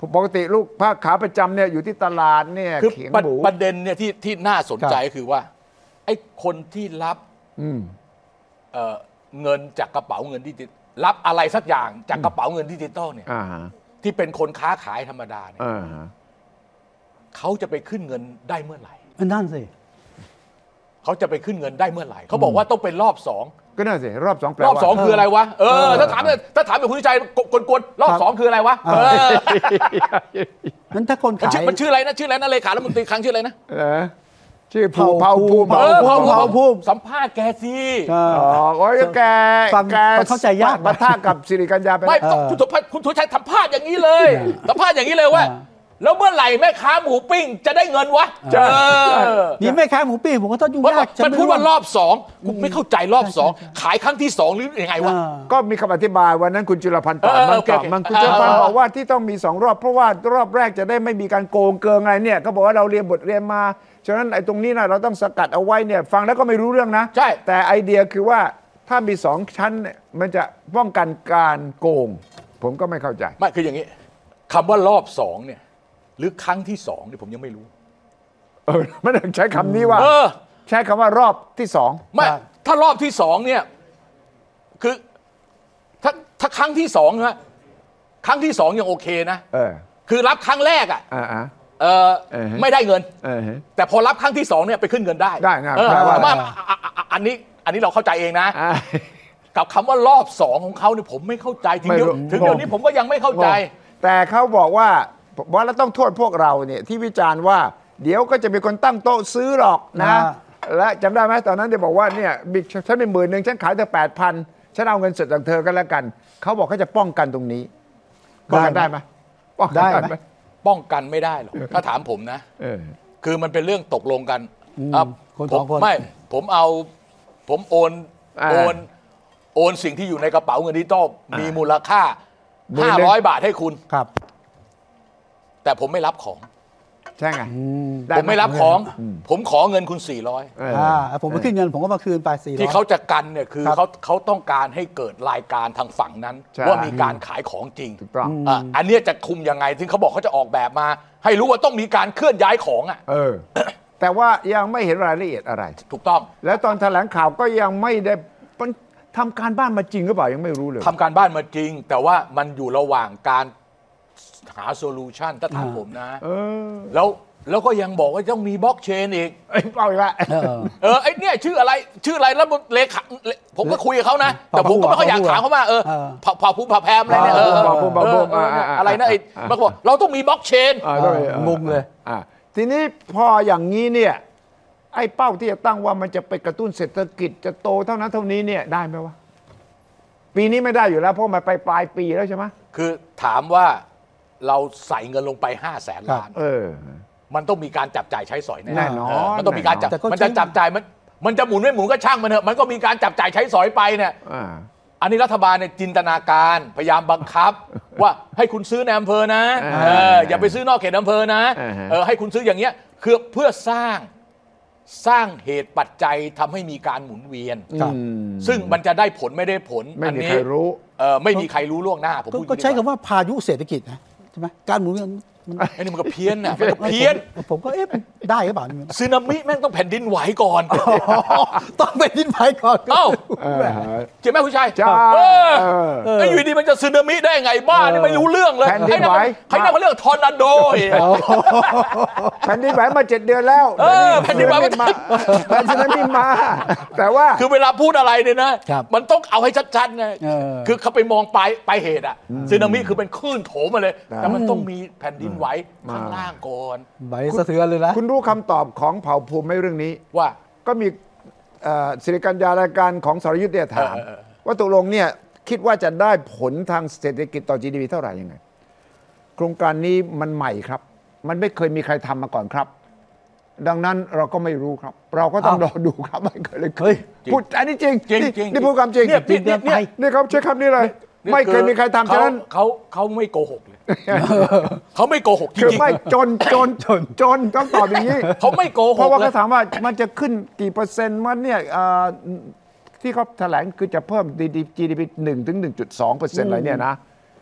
ปกติลูกผ้าขาประจำเนี่ยอยู่ที่ตลาดเนี่ยคือเขียงหมูประเด็นเนี่ยที่ที่น่าสนใจก็คือว่าไอ้คนที่รับเอ่อเงินจากกระเป๋าเงินดิจิตอลรับอะไรสักอย่างจากกระเป๋าเงินดิจิตอลเนี่ยที่เป็นคนค้าขายธรรมดาเนี่ยเขาจะไปขึ้นเงินได้เมื่อไหร่นั่นสิเขาจะไปขึ้นเงินได้เมื่อไหร่เขาบอกว่าต้องเป็นรอบสองก็น่าสิรอบสองแปลว่ารอบสองคืออะไรวะเออถ้าถามถ้าถามแบบคุณชัยกวนๆรอบสองคืออะไรวะเออนั้นถ้าคนขายมันชื่ออะไรนะชื่ออะไรนะเลขารัฐมนตรีครั้งชื่ออะไรนะชื่อภูเผาภูมิเผาเผาภูมิสัมภาษณ์แกสิอ๋อโอ้ยแกแกเข้าใจยากปะทะกับสิริกัญญาไปไม่คุณสุภาพคุณสุชัยสัมภาษณ์อย่างนี้เลยสัมภาษณ์อย่างนี้เลยว่าแล้วเมื่อไหร่แม่ค้าหมูปิ้งจะได้เงินวะนี่แม่ค้าหมูปิ้งผมก็ต้องยุ่งยากมันพูดว่ารอบสองคุณไม่เข้าใจรอบสองขายครั้งที่สองหรือยังไงวะก็มีคำอธิบายวันนั้นคุณจุลพันธ์ตอบมันตอบมันคุณจุลพันธ์บอกว่าที่ต้องมีสองรอบเพราะว่ารอบแรกจะได้ไม่มีการโกงเกินอะไรเนี่ยเขาบอกว่าเราเรียนบทเรียนมาฉะนั้นไอ้ตรงนี้นะเราต้องสกัดเอาไว้เนี่ยฟังแล้วก็ไม่รู้เรื่องนะใช่แต่ไอเดียคือว่าถ้ามีสองชั้นเนี่ยมันจะป้องกันการโกงผมก็ไม่เข้าใจไม่คืออย่างนี้คำว่ารอบสองเนี่ยหรือครั้งที่สองเนี่ยผมยังไม่รู้เออไม่ได้ใช้คำนี้ว่าใช้คำว่ารอบที่สองไม่ถ้ารอบที่สองเนี่ยคือถ้าถ้าครั้งที่สองนะครั้งที่สองยังโอเคนะเออคือรับครั้งแรกอ่ะเออไม่ได้เงินแต่พอรับครั้งที่สองเนี่ยไปขึ้นเงินได้ได้นะว่าอันนี้อันนี้เราเข้าใจเองนะกับคำว่ารอบสองของเขาเนี่ยผมไม่เข้าใจถึงเดี๋ยวถึงเดี๋ยวนี้ผมก็ยังไม่เข้าใจแต่เขาบอกว่าว่าเราต้องโทษพวกเราเนี่ยที่วิจารณ์ว่าเดี๋ยวก็จะมีคนตั้งโต๊ะซื้อหรอกนะและจำได้ไหมตอนนั้นเดี๋ยวบอกว่าเนี่ยบิ๊กฉันเป็นหมื่นหนึ่งฉันขายเธอแปดพันฉันเอาเงินสดจากเธอกันแล้วกันเขาบอกเขาจะป้องกันตรงนี้ป้องกันได้ไหมป้องกันได้ไหมป้องกันไม่ได้หรอกถ้าถามผมนะคือมันเป็นเรื่องตกลงกันคนสองคนไม่ผมเอาผมโอนโอนโอนสิ่งที่อยู่ในกระเป๋าเงินดิจิตอลมีมูลค่าห้าร้อยบาทให้คุณครับแต่ผมไม่รับของใช่ไงผมไม่รับของผมขอเงินคุณสี่ร้อยอ่าผมไปขึ้นเงินผมก็มาคืนไปสี่ร้อยที่เขาจะกันเนี่ยคือเขาเขาต้องการให้เกิดรายการทางฝั่งนั้นว่ามีการขายของจริงถูกต้องอันนี้จะคุมยังไงถึงเขาบอกเขาจะออกแบบมาให้รู้ว่าต้องมีการเคลื่อนย้ายของอ่ะเออแต่ว่ายังไม่เห็นรายละเอียดอะไรถูกต้องแล้วตอนแถลงข่าวก็ยังไม่ได้ทำการบ้านมาจริงหรือเปล่ายังไม่รู้เลยทำการบ้านมาจริงแต่ว่ามันอยู่ระหว่างการหาโซลูชันถ้าถามผมนะแล้วแล้วก็ยังบอกว่าต้องมีบล็อกเชนอีกไอ้เป้าอีกแล้วเออไอ้เนี่ยชื่ออะไรชื่ออะไรแล้วเลขาผมก็คุยกับเขานะแต่ผมก็ไม่ค่อยอยากถามเขาว่าเออผ่าภูมิผ่าแพมอะไรเนี่ยเอออะไรนะไอ้บางคนเราต้องมีบล็อกเชนงงเลยทีนี้พออย่างนี้เนี่ยไอ้เป้าที่จะตั้งว่ามันจะไปกระตุ้นเศรษฐกิจจะโตเท่านั้นเท่านี้เนี่ยได้ไหมวะปีนี้ไม่ได้อยู่แล้วเพราะมันไปปลายปีแล้วใช่ไหมคือถามว่าเราใส่เงินลงไปห้าแสนล้านเออมันต้องมีการจับจ่ายใช้สอยแน่นอนมันต้องมีการจับมันจะจับจ่ายมันมันจะหมุนไม่หมุนก็ช่างมันเถอะมันก็มีการจับจ่ายใช้สอยไปเนี่ยอันนี้รัฐบาลเนี่ยจินตนาการพยายามบังคับว่าให้คุณซื้อในอำเภอนะอย่าไปซื้อนอกเขตอำเภอนะเออให้คุณซื้ออย่างเงี้ยคือเพื่อสร้างสร้างเหตุปัจจัยทำให้มีการหมุนเวียนซึ่งมันจะได้ผลไม่ได้ผลไม่มีใครรู้เออไม่มีใครรู้ล่วงหน้าผมก็ใช้คำว่าพายุเศรษฐกิจนะใช่ไหมการหมุนเวียนไอ้นี่มันก็เพี้ยนน่ะมันก็เพี้ยนผมก็เอ๊ะได้หรือเปล่าสึนามิแม่งต้องแผ่นดินไหวก่อนต้องแผ่นดินไหวก่อนเอ้าเจ็บไหมคุณชัยเออไอ้อยู่ดีมันจะสึนามิได้ไงบ้านี่ไม่รู้เรื่องเลยแผ่นดินไหวใครนั่งเขาเรียกทอร์นาโดแผ่นดินไหวมาเจ็ดเดือนแล้วเออแผ่นดินไหวมาแผ่นดินมาแต่ว่าคือเวลาพูดอะไรเนี่ยนะมันต้องเอาให้ชัดๆไงคือเขาไปมองปลายปลายเหตุอะสึนามิคือเป็นคลื่นโถมมาเลยแต่มันต้องมีแผ่นดินไหวข้างล่างก่อนไหวสะเทือนเลยนะคุณรู้คำตอบของเผ่าภูมิไหมเรื่องนี้ว่าก็มีสิริกัญญารายการของสรยุทธ์เนี่ยถามว่าตกลงเนี่ยคิดว่าจะได้ผลทางเศรษฐกิจต่อ จี ดี พี เท่าไหร่ยังไงโครงการนี้มันใหม่ครับมันไม่เคยมีใครทำมาก่อนครับดังนั้นเราก็ไม่รู้ครับเราก็ต้องรอดูครับไม่เคยเลยพูดอันนี้จริงนี่พูดความจริงนี่เขาใช้คำนี้เลยไม่เคยมีใครทำฉะนั้นเขาเขาไม่โกหกเลยเขาไม่โกหกจริงๆคือไม่จนจนจนจนต้องตอบอย่างนี้เขาไม่โกหกเพราะว่าเขาถามว่ามันจะขึ้นกี่เปอร์เซ็นต์มันเนี่ยที่เขาแถลงคือจะเพิ่ม จี ดี พี หนึ่งถึงหนึ่งจุดสองเปอร์เซ็นต์อะไรเนี่ยนะ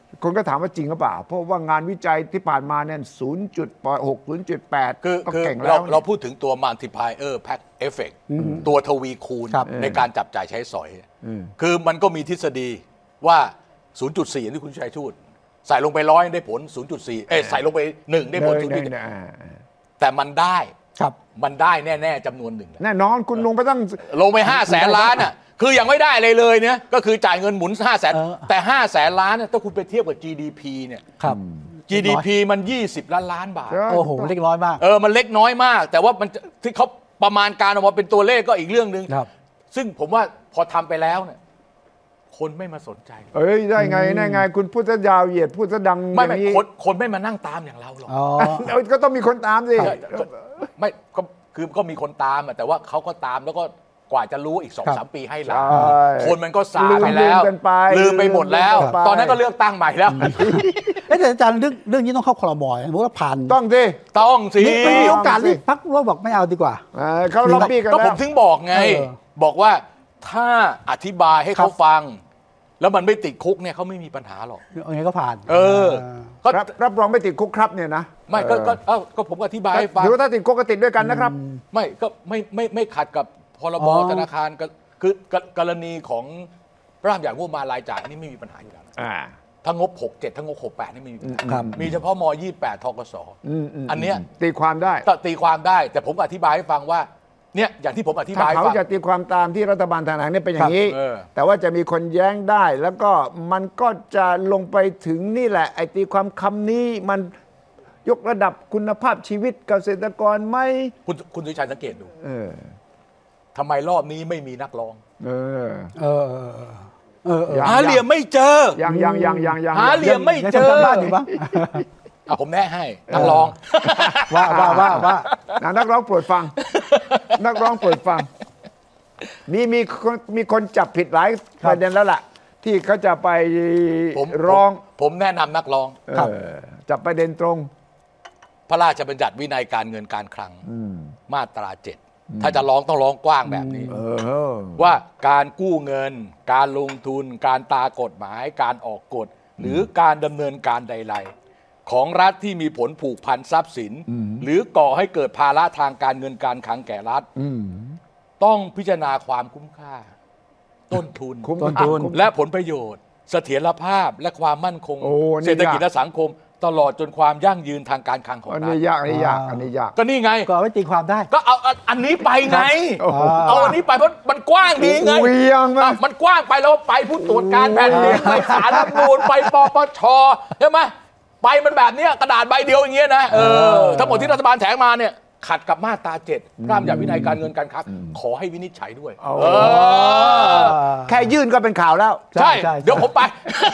คนก็ถามว่าจริงหรือเปล่าเพราะว่างานวิจัยที่ผ่านมาเนี่ย ศูนย์จุดหก ศูนย์จุดแปดคือก็คือเก่งแล้เราวเราพูดถึงตัว multiplier pack effect ตัวทวีคูณในการจับจ่ายใช้สอย คือมันก็มีทฤษฎีว่า ศูนย์จุดสี่ อย่างที่คุณชัยพูดใส่ลงไปร้อยได้ผล ศูนย์จุดสี่ เอ้ยใส่ลงไปหนึ่งได้ผล ศูนย์จุดสี่ แต่มันได้มันได้แน่ๆจำนวนหนึ่งแน่นอนคุณลงไปตั้งลงไปห้าแสนล้านอ่ะคือยังไม่ได้เลยเลยเนี่ยก็คือจ่ายเงินหมุนห้าแสนแต่ห้าแสนล้านเนี่ยถ้าคุณไปเทียบกับ จี ดี พี เนี่ย จี ดี พี มันยี่สิบล้านล้านบาทโอ้โหเล็กน้อยมากเออมันเล็กน้อยมากแต่ว่ามันที่เขาประมาณการออกมาเป็นตัวเลขก็อีกเรื่องนึงซึ่งผมว่าพอทำไปแล้วเนี่ยคนไม่มาสนใจเอ้ยได้ไงได้ไงคุณพูดซะยาวเหยียดพูดซะดังไม่ไม่คนคนไม่มานั่งตามอย่างเราหรอกก็ต้องมีคนตามสิไม่ก็คือก็มีคนตามแต่ว่าเขาก็ตามแล้วก็กว่าจะรู้อีก สองสาม ปีให้หลังคนมันก็ซาไปแล้วลืมไปหมดแล้วตอนนั้นก็เลือกตั้งใหม่แล้วแต่อาจารย์เรื่องเรื่องนี้ต้องเข้าครม.สมมติว่าผ่านต้องสิต้องสิมีโอกาสที่พรรคร่วมบอกไม่เอาดีกว่าเขาล็อบบี้กันก็ผมถึงบอกไงบอกว่าถ้าอธิบายให้เขาฟังแล้วมันไม่ติดคุกเนี่ยเขาไม่มีปัญหาหรอกยังไงก็ผ่านเออรับรับรองไม่ติดคุกครับเนี่ยนะไม่ก็ก็เอ้าก็ผมอธิบายให้ฟังหรือว่าถ้าติดคุกก็ติดด้วยกันนะครับไม่ก็ไม่ไม่ไม่ขัดกับพรบธนาคารก็คือกรณีของพระราชบัญญัติงบประมาณรายจ่ายนี่ไม่มีปัญหาอยู่แล้วทั้งงบหกเจ็ดทั้งงบหกแปดนี่มีมีเฉพาะมยี่สิบแปดธกสอันเนี้ยตีความได้ตีความได้แต่ผมอธิบายให้ฟังว่าเนี่ยอย่างที่ผมอธิบายเขาจะตีความตามที่รัฐบาลทางเนี่ยเป็นอย่างนี้แต่ว่าจะมีคนแย้งได้แล้วก็มันก็จะลงไปถึงนี่แหละไอ้ตีความคำนี้มันยกระดับคุณภาพชีวิตเกษตรกรไหมคุณคุณสุชัยสังเกตดูทำไมรอบนี้ไม่มีนักร้องเออเออเออหาเหลี่ยมไม่เจอยังยังยังยังยังหาเหลี่ยมไม่เจอบ้านอยู่บ้างอ่ะผมแนะให้นักร้องว่าว่าว่าว่านักร้องโปรดฟังนักร้องโปรดฟังมีมีคนมีคนจับผิดหลายประเด็นแล้วล่ะที่เขาจะไปร้องผมแนะนำนักร้องจับประเด็นตรงพระราชบัญญัติวินัยการเงินการคลังมาตราเจ็ดถ้าจะร้องต้องร้องกว้างแบบนี้ว่าการกู้เงินการลงทุนการตากฎหมายการออกกฎหรือการดำเนินการใดๆของรัฐที่มีผลผูกพันทรัพย์สินหรือก่อให้เกิดภาระทางการเงินการคลังแก่รัฐต้องพิจารณาความคุ้มค่าต้นทุนและผลประโยชน์เสถียรภาพและความมั่นคงเศรษฐกิจและสังคมตลอดจนความยั่งยืนทางการคลังของรัฐอันนี้ยากอันนี้ยากอันนี้ยากก็นี่ไงก็ไม่ตีความได้ก็เอาอันนี้ไปไงเอาอันนี้ไปเพราะมันกว้างดีไงมันกว้างไปแล้วไปผู้ตรวจการแผ่นดินไปศาลรัฐธรรมนูญไปปปชใช่ไหมไปมันแบบนี้กระดาษใบเดียวอย่างเงี้ยนะเออทั้งหมดที่รัฐบาลแถลงมาเนี่ยขัดกับมาตราเจ็ดพระราชบัญญัติวินัยการเงินการคลังขอให้วินิจฉัยด้วยแค่ยื่นก็เป็นข่าวแล้วใช่เดี๋ยวผมไป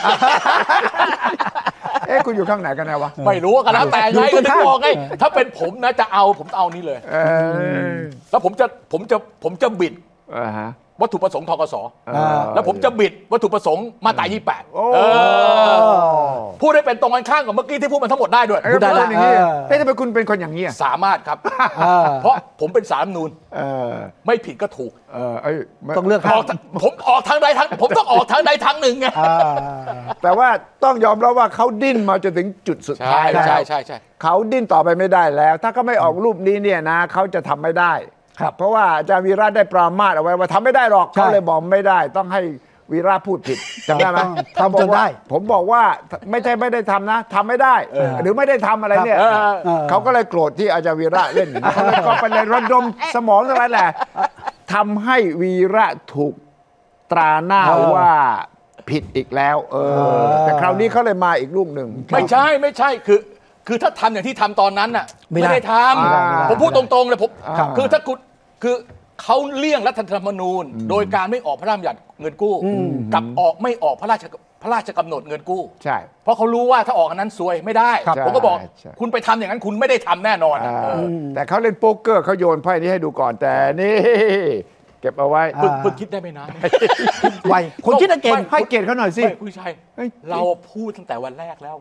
เอ๊ะคุณอยู่ข้างไหนกันนะวะไม่รู้กันแล้วแต่ไงก็ถึงบอกไงถ้าเป็นผมนะจะเอาผมเอานี้เลยแล้วผมจะผมจะผมจะบิดวัตถุประสงค์ธกสแล้วผมจะบิดวัตถุประสงค์มาตรายี่สิบแปดพูดได้เป็นตรงกันข้ามกับเมื่อกี้ที่พูดมันทั้งหมดได้ด้วยพูดได้แล้วอย่างนี้เฮ้ยทำไมคุณเป็นคนอย่างนี้สามารถครับเพราะผมเป็นศาลรัฐธรรมนูญไม่ผิดก็ถูกต้องเลือกผมออกทางใดทางผมต้องออกทางใดทางหนึ่งไงแต่ว่าต้องยอมรับว่าเขาดิ้นมาจนถึงจุดสุดท้ายใช่ใช่ใช่เขาดิ้นต่อไปไม่ได้แล้วถ้าเขาไม่ออกรูปนี้เนี่ยนะเขาจะทำไม่ได้เพราะว่าอาจารย์วีระได้ปรามาสเอาไว้ว่าทำไม่ได้หรอกเขาเลยบอกไม่ได้ต้องให้วีระพูดผิดจำได้ไหมทำจนได้ผมบอกว่าไม่ใช่ไม่ได้ทำนะทำไม่ได้หรือไม่ได้ทำอะไรเนี่ยเขาก็เลยโกรธที่อาจารย์วีระเล่นเขาเลยก็เป็นระดมสมองอะไรแหละทำให้วีระถูกตราหน้าว่าผิดอีกแล้วเออแต่คราวนี้เขาเลยมาอีกรูปหนึ่งไม่ใช่ไม่ใช่คือคือถ้าทำอย่างที่ทำตอนนั้นน่ะไม่ได้ทำผมพูดตรงๆเลยผมคือถ้าคุณคือเขาเลี่ยงรัฐธรรมนูญโดยการไม่ออกพระราชบัญญัติเงินกู้กับออกไม่ออกพระราชพระราชกำหนดเงินกู้ใช่เพราะเขารู้ว่าถ้าออกอันนั้นซวยไม่ได้ผมก็บอกคุณไปทำอย่างนั้นคุณไม่ได้ทำแน่นอนแต่เขาเล่นโป๊กเกอร์เขาโยนไพ่นี้ให้ดูก่อนแต่นี่เก็บเอาไว้ฝึกคิดได้ไม่นานไวคนคิดเก่งให้เกียรติเขาหน่อยสิผู้ชายเราพูดตั้งแต่วันแรกแล้ว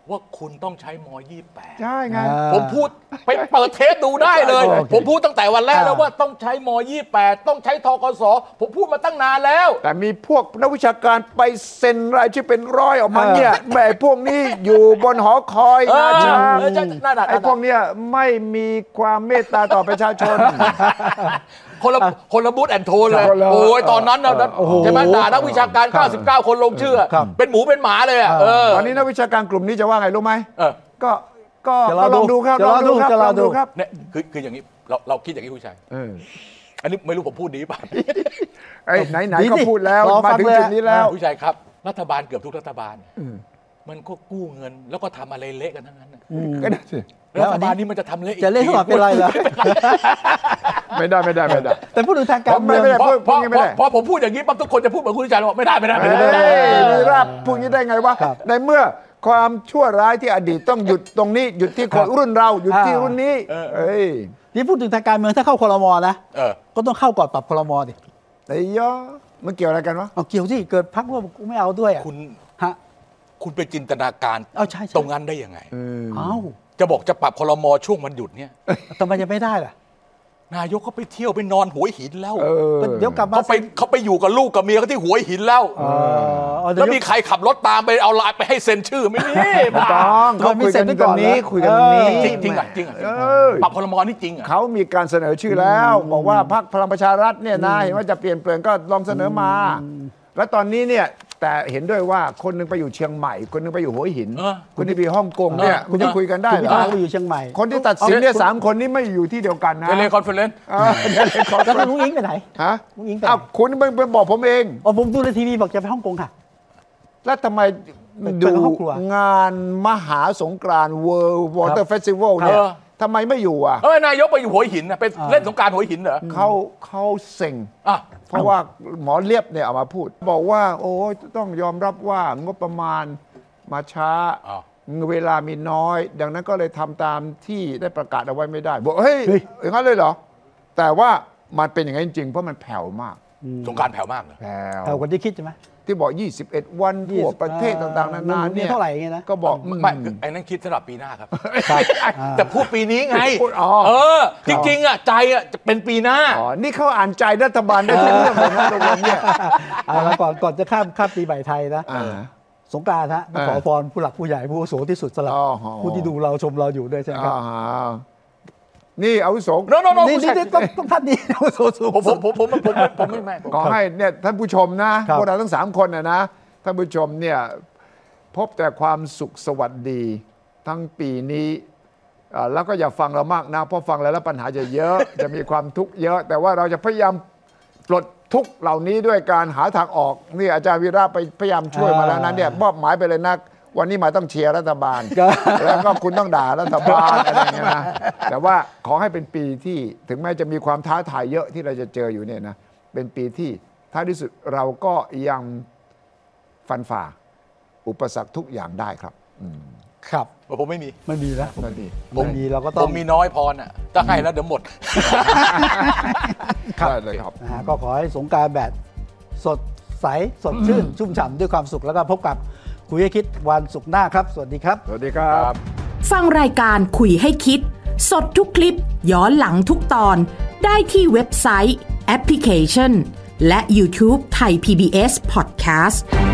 ว่าคุณต้องใช้ม.ยี่สิบแปดใช่ไงผมพูดไปเปิดเทปดูได้เลยผมพูดตั้งแต่วันแรกแล้วว่าต้องใช้ม.ยี่สิบแปด ต้องใช้ธกส.ผมพูดมาตั้งนานแล้วแต่มีพวกนักวิชาการไปเซ็นรายชื่อเป็นร้อยออกมาเนี่ยแม่พวกนี้อยู่บนหอคอยนะจ๊ะไอ้พวกเนี้ยไม่มีความเมตตาต่อประชาชนคนละคนละบูธแอนโทนเลยโอ้ยตอนนั้นนะใช่ไหมด่านักวิชาการเก้าสิบเก้าคนลงชื่อเป็นหมูเป็นหมาเลยอ่ะตอนนี้นักวิชาการกลุ่มนี้จะว่าไงรู้ไหมก็ก็ลองดูครับลองดูครับลองดูครับเนี่ยคือคืออย่างนี้เราเราคิดอย่างนี้คุณชัยอันนี้ไม่รู้ผมพูดดีป่ะไอ้ไหนๆก็พูดแล้วมาถึงจุดนี้แล้วคุณชัยครับรัฐบาลเกือบทุกรัฐบาลมันก็กู้เงินแล้วก็ทำอะไรเละกันทั้งนั้นก็ได้สิรัฐบาลนี้มันจะทำเละจะเละขึ้นมาเป็นไรล่ะไม่ได้ไม่ได้ไม่ได้แต่พูดถึงทางการเมืองเพราะพอผมพูดอย่างนี้ปั๊บทุกคนจะพูดเหมือนคุณชัยบอกไม่ได้ไม่ได้ไม่ได้มีรับพูดอย่างนี้ได้ไงวะในเมื่อความชั่วร้ายที่อดีตต้องหยุดตรงนี้หยุดที่คนรุ่นเราหยุดที่รุ่นนี้เอ้ยนี่พูดถึงทางการเมืองถ้าเข้าครม.นะก็ต้องเข้าก่อนปรับครม.ดิไอ้ย่อมันเกี่ยวอะไรกันวะเอาเกี่ยวที่เกิดพรรคร่วมไม่เอาด้วยอ่ะคุณฮะคุณไปจินตนาการตรงนั้นได้ยังไงเอ้าจะบอกจะปรับครม.ช่วงวันหยุดเนี่ยทำไมจะไม่ได้ล่ะนายกเขาไปเที่ยวไปนอนหัวหินแล้วเดี๋ยวกลับมาเขาไปเขาไปอยู่กับลูกกับเมียเขาที่หัวหินแล้วแล้วมีใครขับรถตามไปเอาลายไปให้เซ็นชื่อไม่มีไม่ต้องเขาคุยกันตรงนี้คุยกันตรงนี้จริงจริงอ่ะจริงอ่ะปรับครม.นี่จริงอ่ะเขามีการเสนอชื่อแล้วบอกว่าพรรคพลังประชารัฐเนี่ยนะเห็นว่าจะเปลี่ยนแปลงก็ลองเสนอมาแล้วตอนนี้เนี่ยแต่เห็นด้วยว่าคนนึงไปอยู่เชียงใหม่คนนึงไปอยู่หัวหินคนที่ไปฮ่องกงเนี่ยคุณจะคุยกันได้เหรอไปอยู่เชียงใหม่คนที่ตัดสินเนี่ยสามคนนี้ไม่อยู่ที่เดียวกันนะเทเลคอนเฟอเรนซ์แล้วคุณลุงอิงไปไหนฮะลุงอิงไปอ้าวคุณไปบอกผมเองอ๋อผมดูในทีวีบอกจะไปฮ่องกงค่ะแล้วทำไมดูงานมหาสงกรานต์ World Water Festival เนี่ยทำไมไม่อยู่อ่ะเออนายกไปอยู่หัวหินอ่ะไปเล่นสงกรานต์หัวหินเหรอเขาเขาเซ็งเพราะว่าหมอเลียบเนี่ยเอามาพูดบอกว่าโอ้ต้องยอมรับว่างบประมาณมาช้าเวลามีน้อยดังนั้นก็เลยทำตามที่ได้ประกาศเอาไว้ไม่ได้บอกเฮ้ยอย่างนั้นเลยเหรอแต่ว่ามันเป็นอย่างนั้นจริงเพราะมันแผ่วมากสงกรานต์แผ่วมากเลยแผ่วแผ่วกว่าที่คิดใช่ไหมที่บอกยี่สิบเอ็ดวันทั่วประเทศต่างๆนานาเนี่ยเท่าไหร่เงี้ยนะก็บอกไม่ไอ้นั่นคิดสำหรับปีหน้าครับแต่พูดปีนี้ไงเออจริงๆอ่ะใจอ่ะจะเป็นปีหน้าอ๋อนี่เขาอ่านใจรัฐบาลได้ทุกเรื่องเลยนะตรงนี้เอาละก่อนก่อนจะข้ามข้ามปีใหม่ไทยนะสงกรานต์ฮะขอพรผู้หลักผู้ใหญ่ผู้อาวุโสที่สุดสำหรับผู้ที่ดูเราชมเราอยู่ด้วยใช่ไหมครับนี่อาวุโสโนโนโนนี่ต้องต้องท่านนี้อาวุโสสูงผมผมผมผมผมไม่ไม่ขอให้เนี่ยท่านผู้ชมนะพวกเราทั้งสามคนนะนะท่านผู้ชมเนี่ยพบแต่ความสุขสวัสดีทั้งปีนี้แล้วก็อย่าฟังเรามากนะเพราะฟังแล้วปัญหาจะเยอะจะมีความทุกข์เยอะแต่ว่าเราจะพยายามปลดทุกข์เหล่านี้ด้วยการหาทางออกนี่อาจารย์วีระไปพยายามช่วยมาแล้วนั้นเนี่ยมอบหมายไปเลยนะวันนี้มาต้องเชียร์รัฐบาลแล้วก็คุณต้องด่ารัฐบาลอะไรอย่างเงี้ยนะแต่ว่าขอให้เป็นปีที่ถึงแม้จะมีความท้าทายเยอะที่เราจะเจออยู่เนี่ยนะเป็นปีที่ท้ายที่สุดเราก็ยังฟันฝ่าอุปสรรคทุกอย่างได้ครับครับผมไม่มีไม่มีนะไม่มีผมมีเราก็ต้องผมมีน้อยพรอ่ะถ้าให้แล้วเดี๋ยวหมดได้เลยครับก็ขอให้สงกรานต์แบบสดใสสดชื่นชุ่มฉ่ำด้วยความสุขแล้วก็พบกับคุยให้คิดวันศุกร์หน้าครับสวัสดีครับสวัสดีครับฟังรายการคุยให้คิดสดทุกคลิปย้อนหลังทุกตอนได้ที่เว็บไซต์แอปพลิเคชันและ YouTube ไทย พี บี เอส Podcast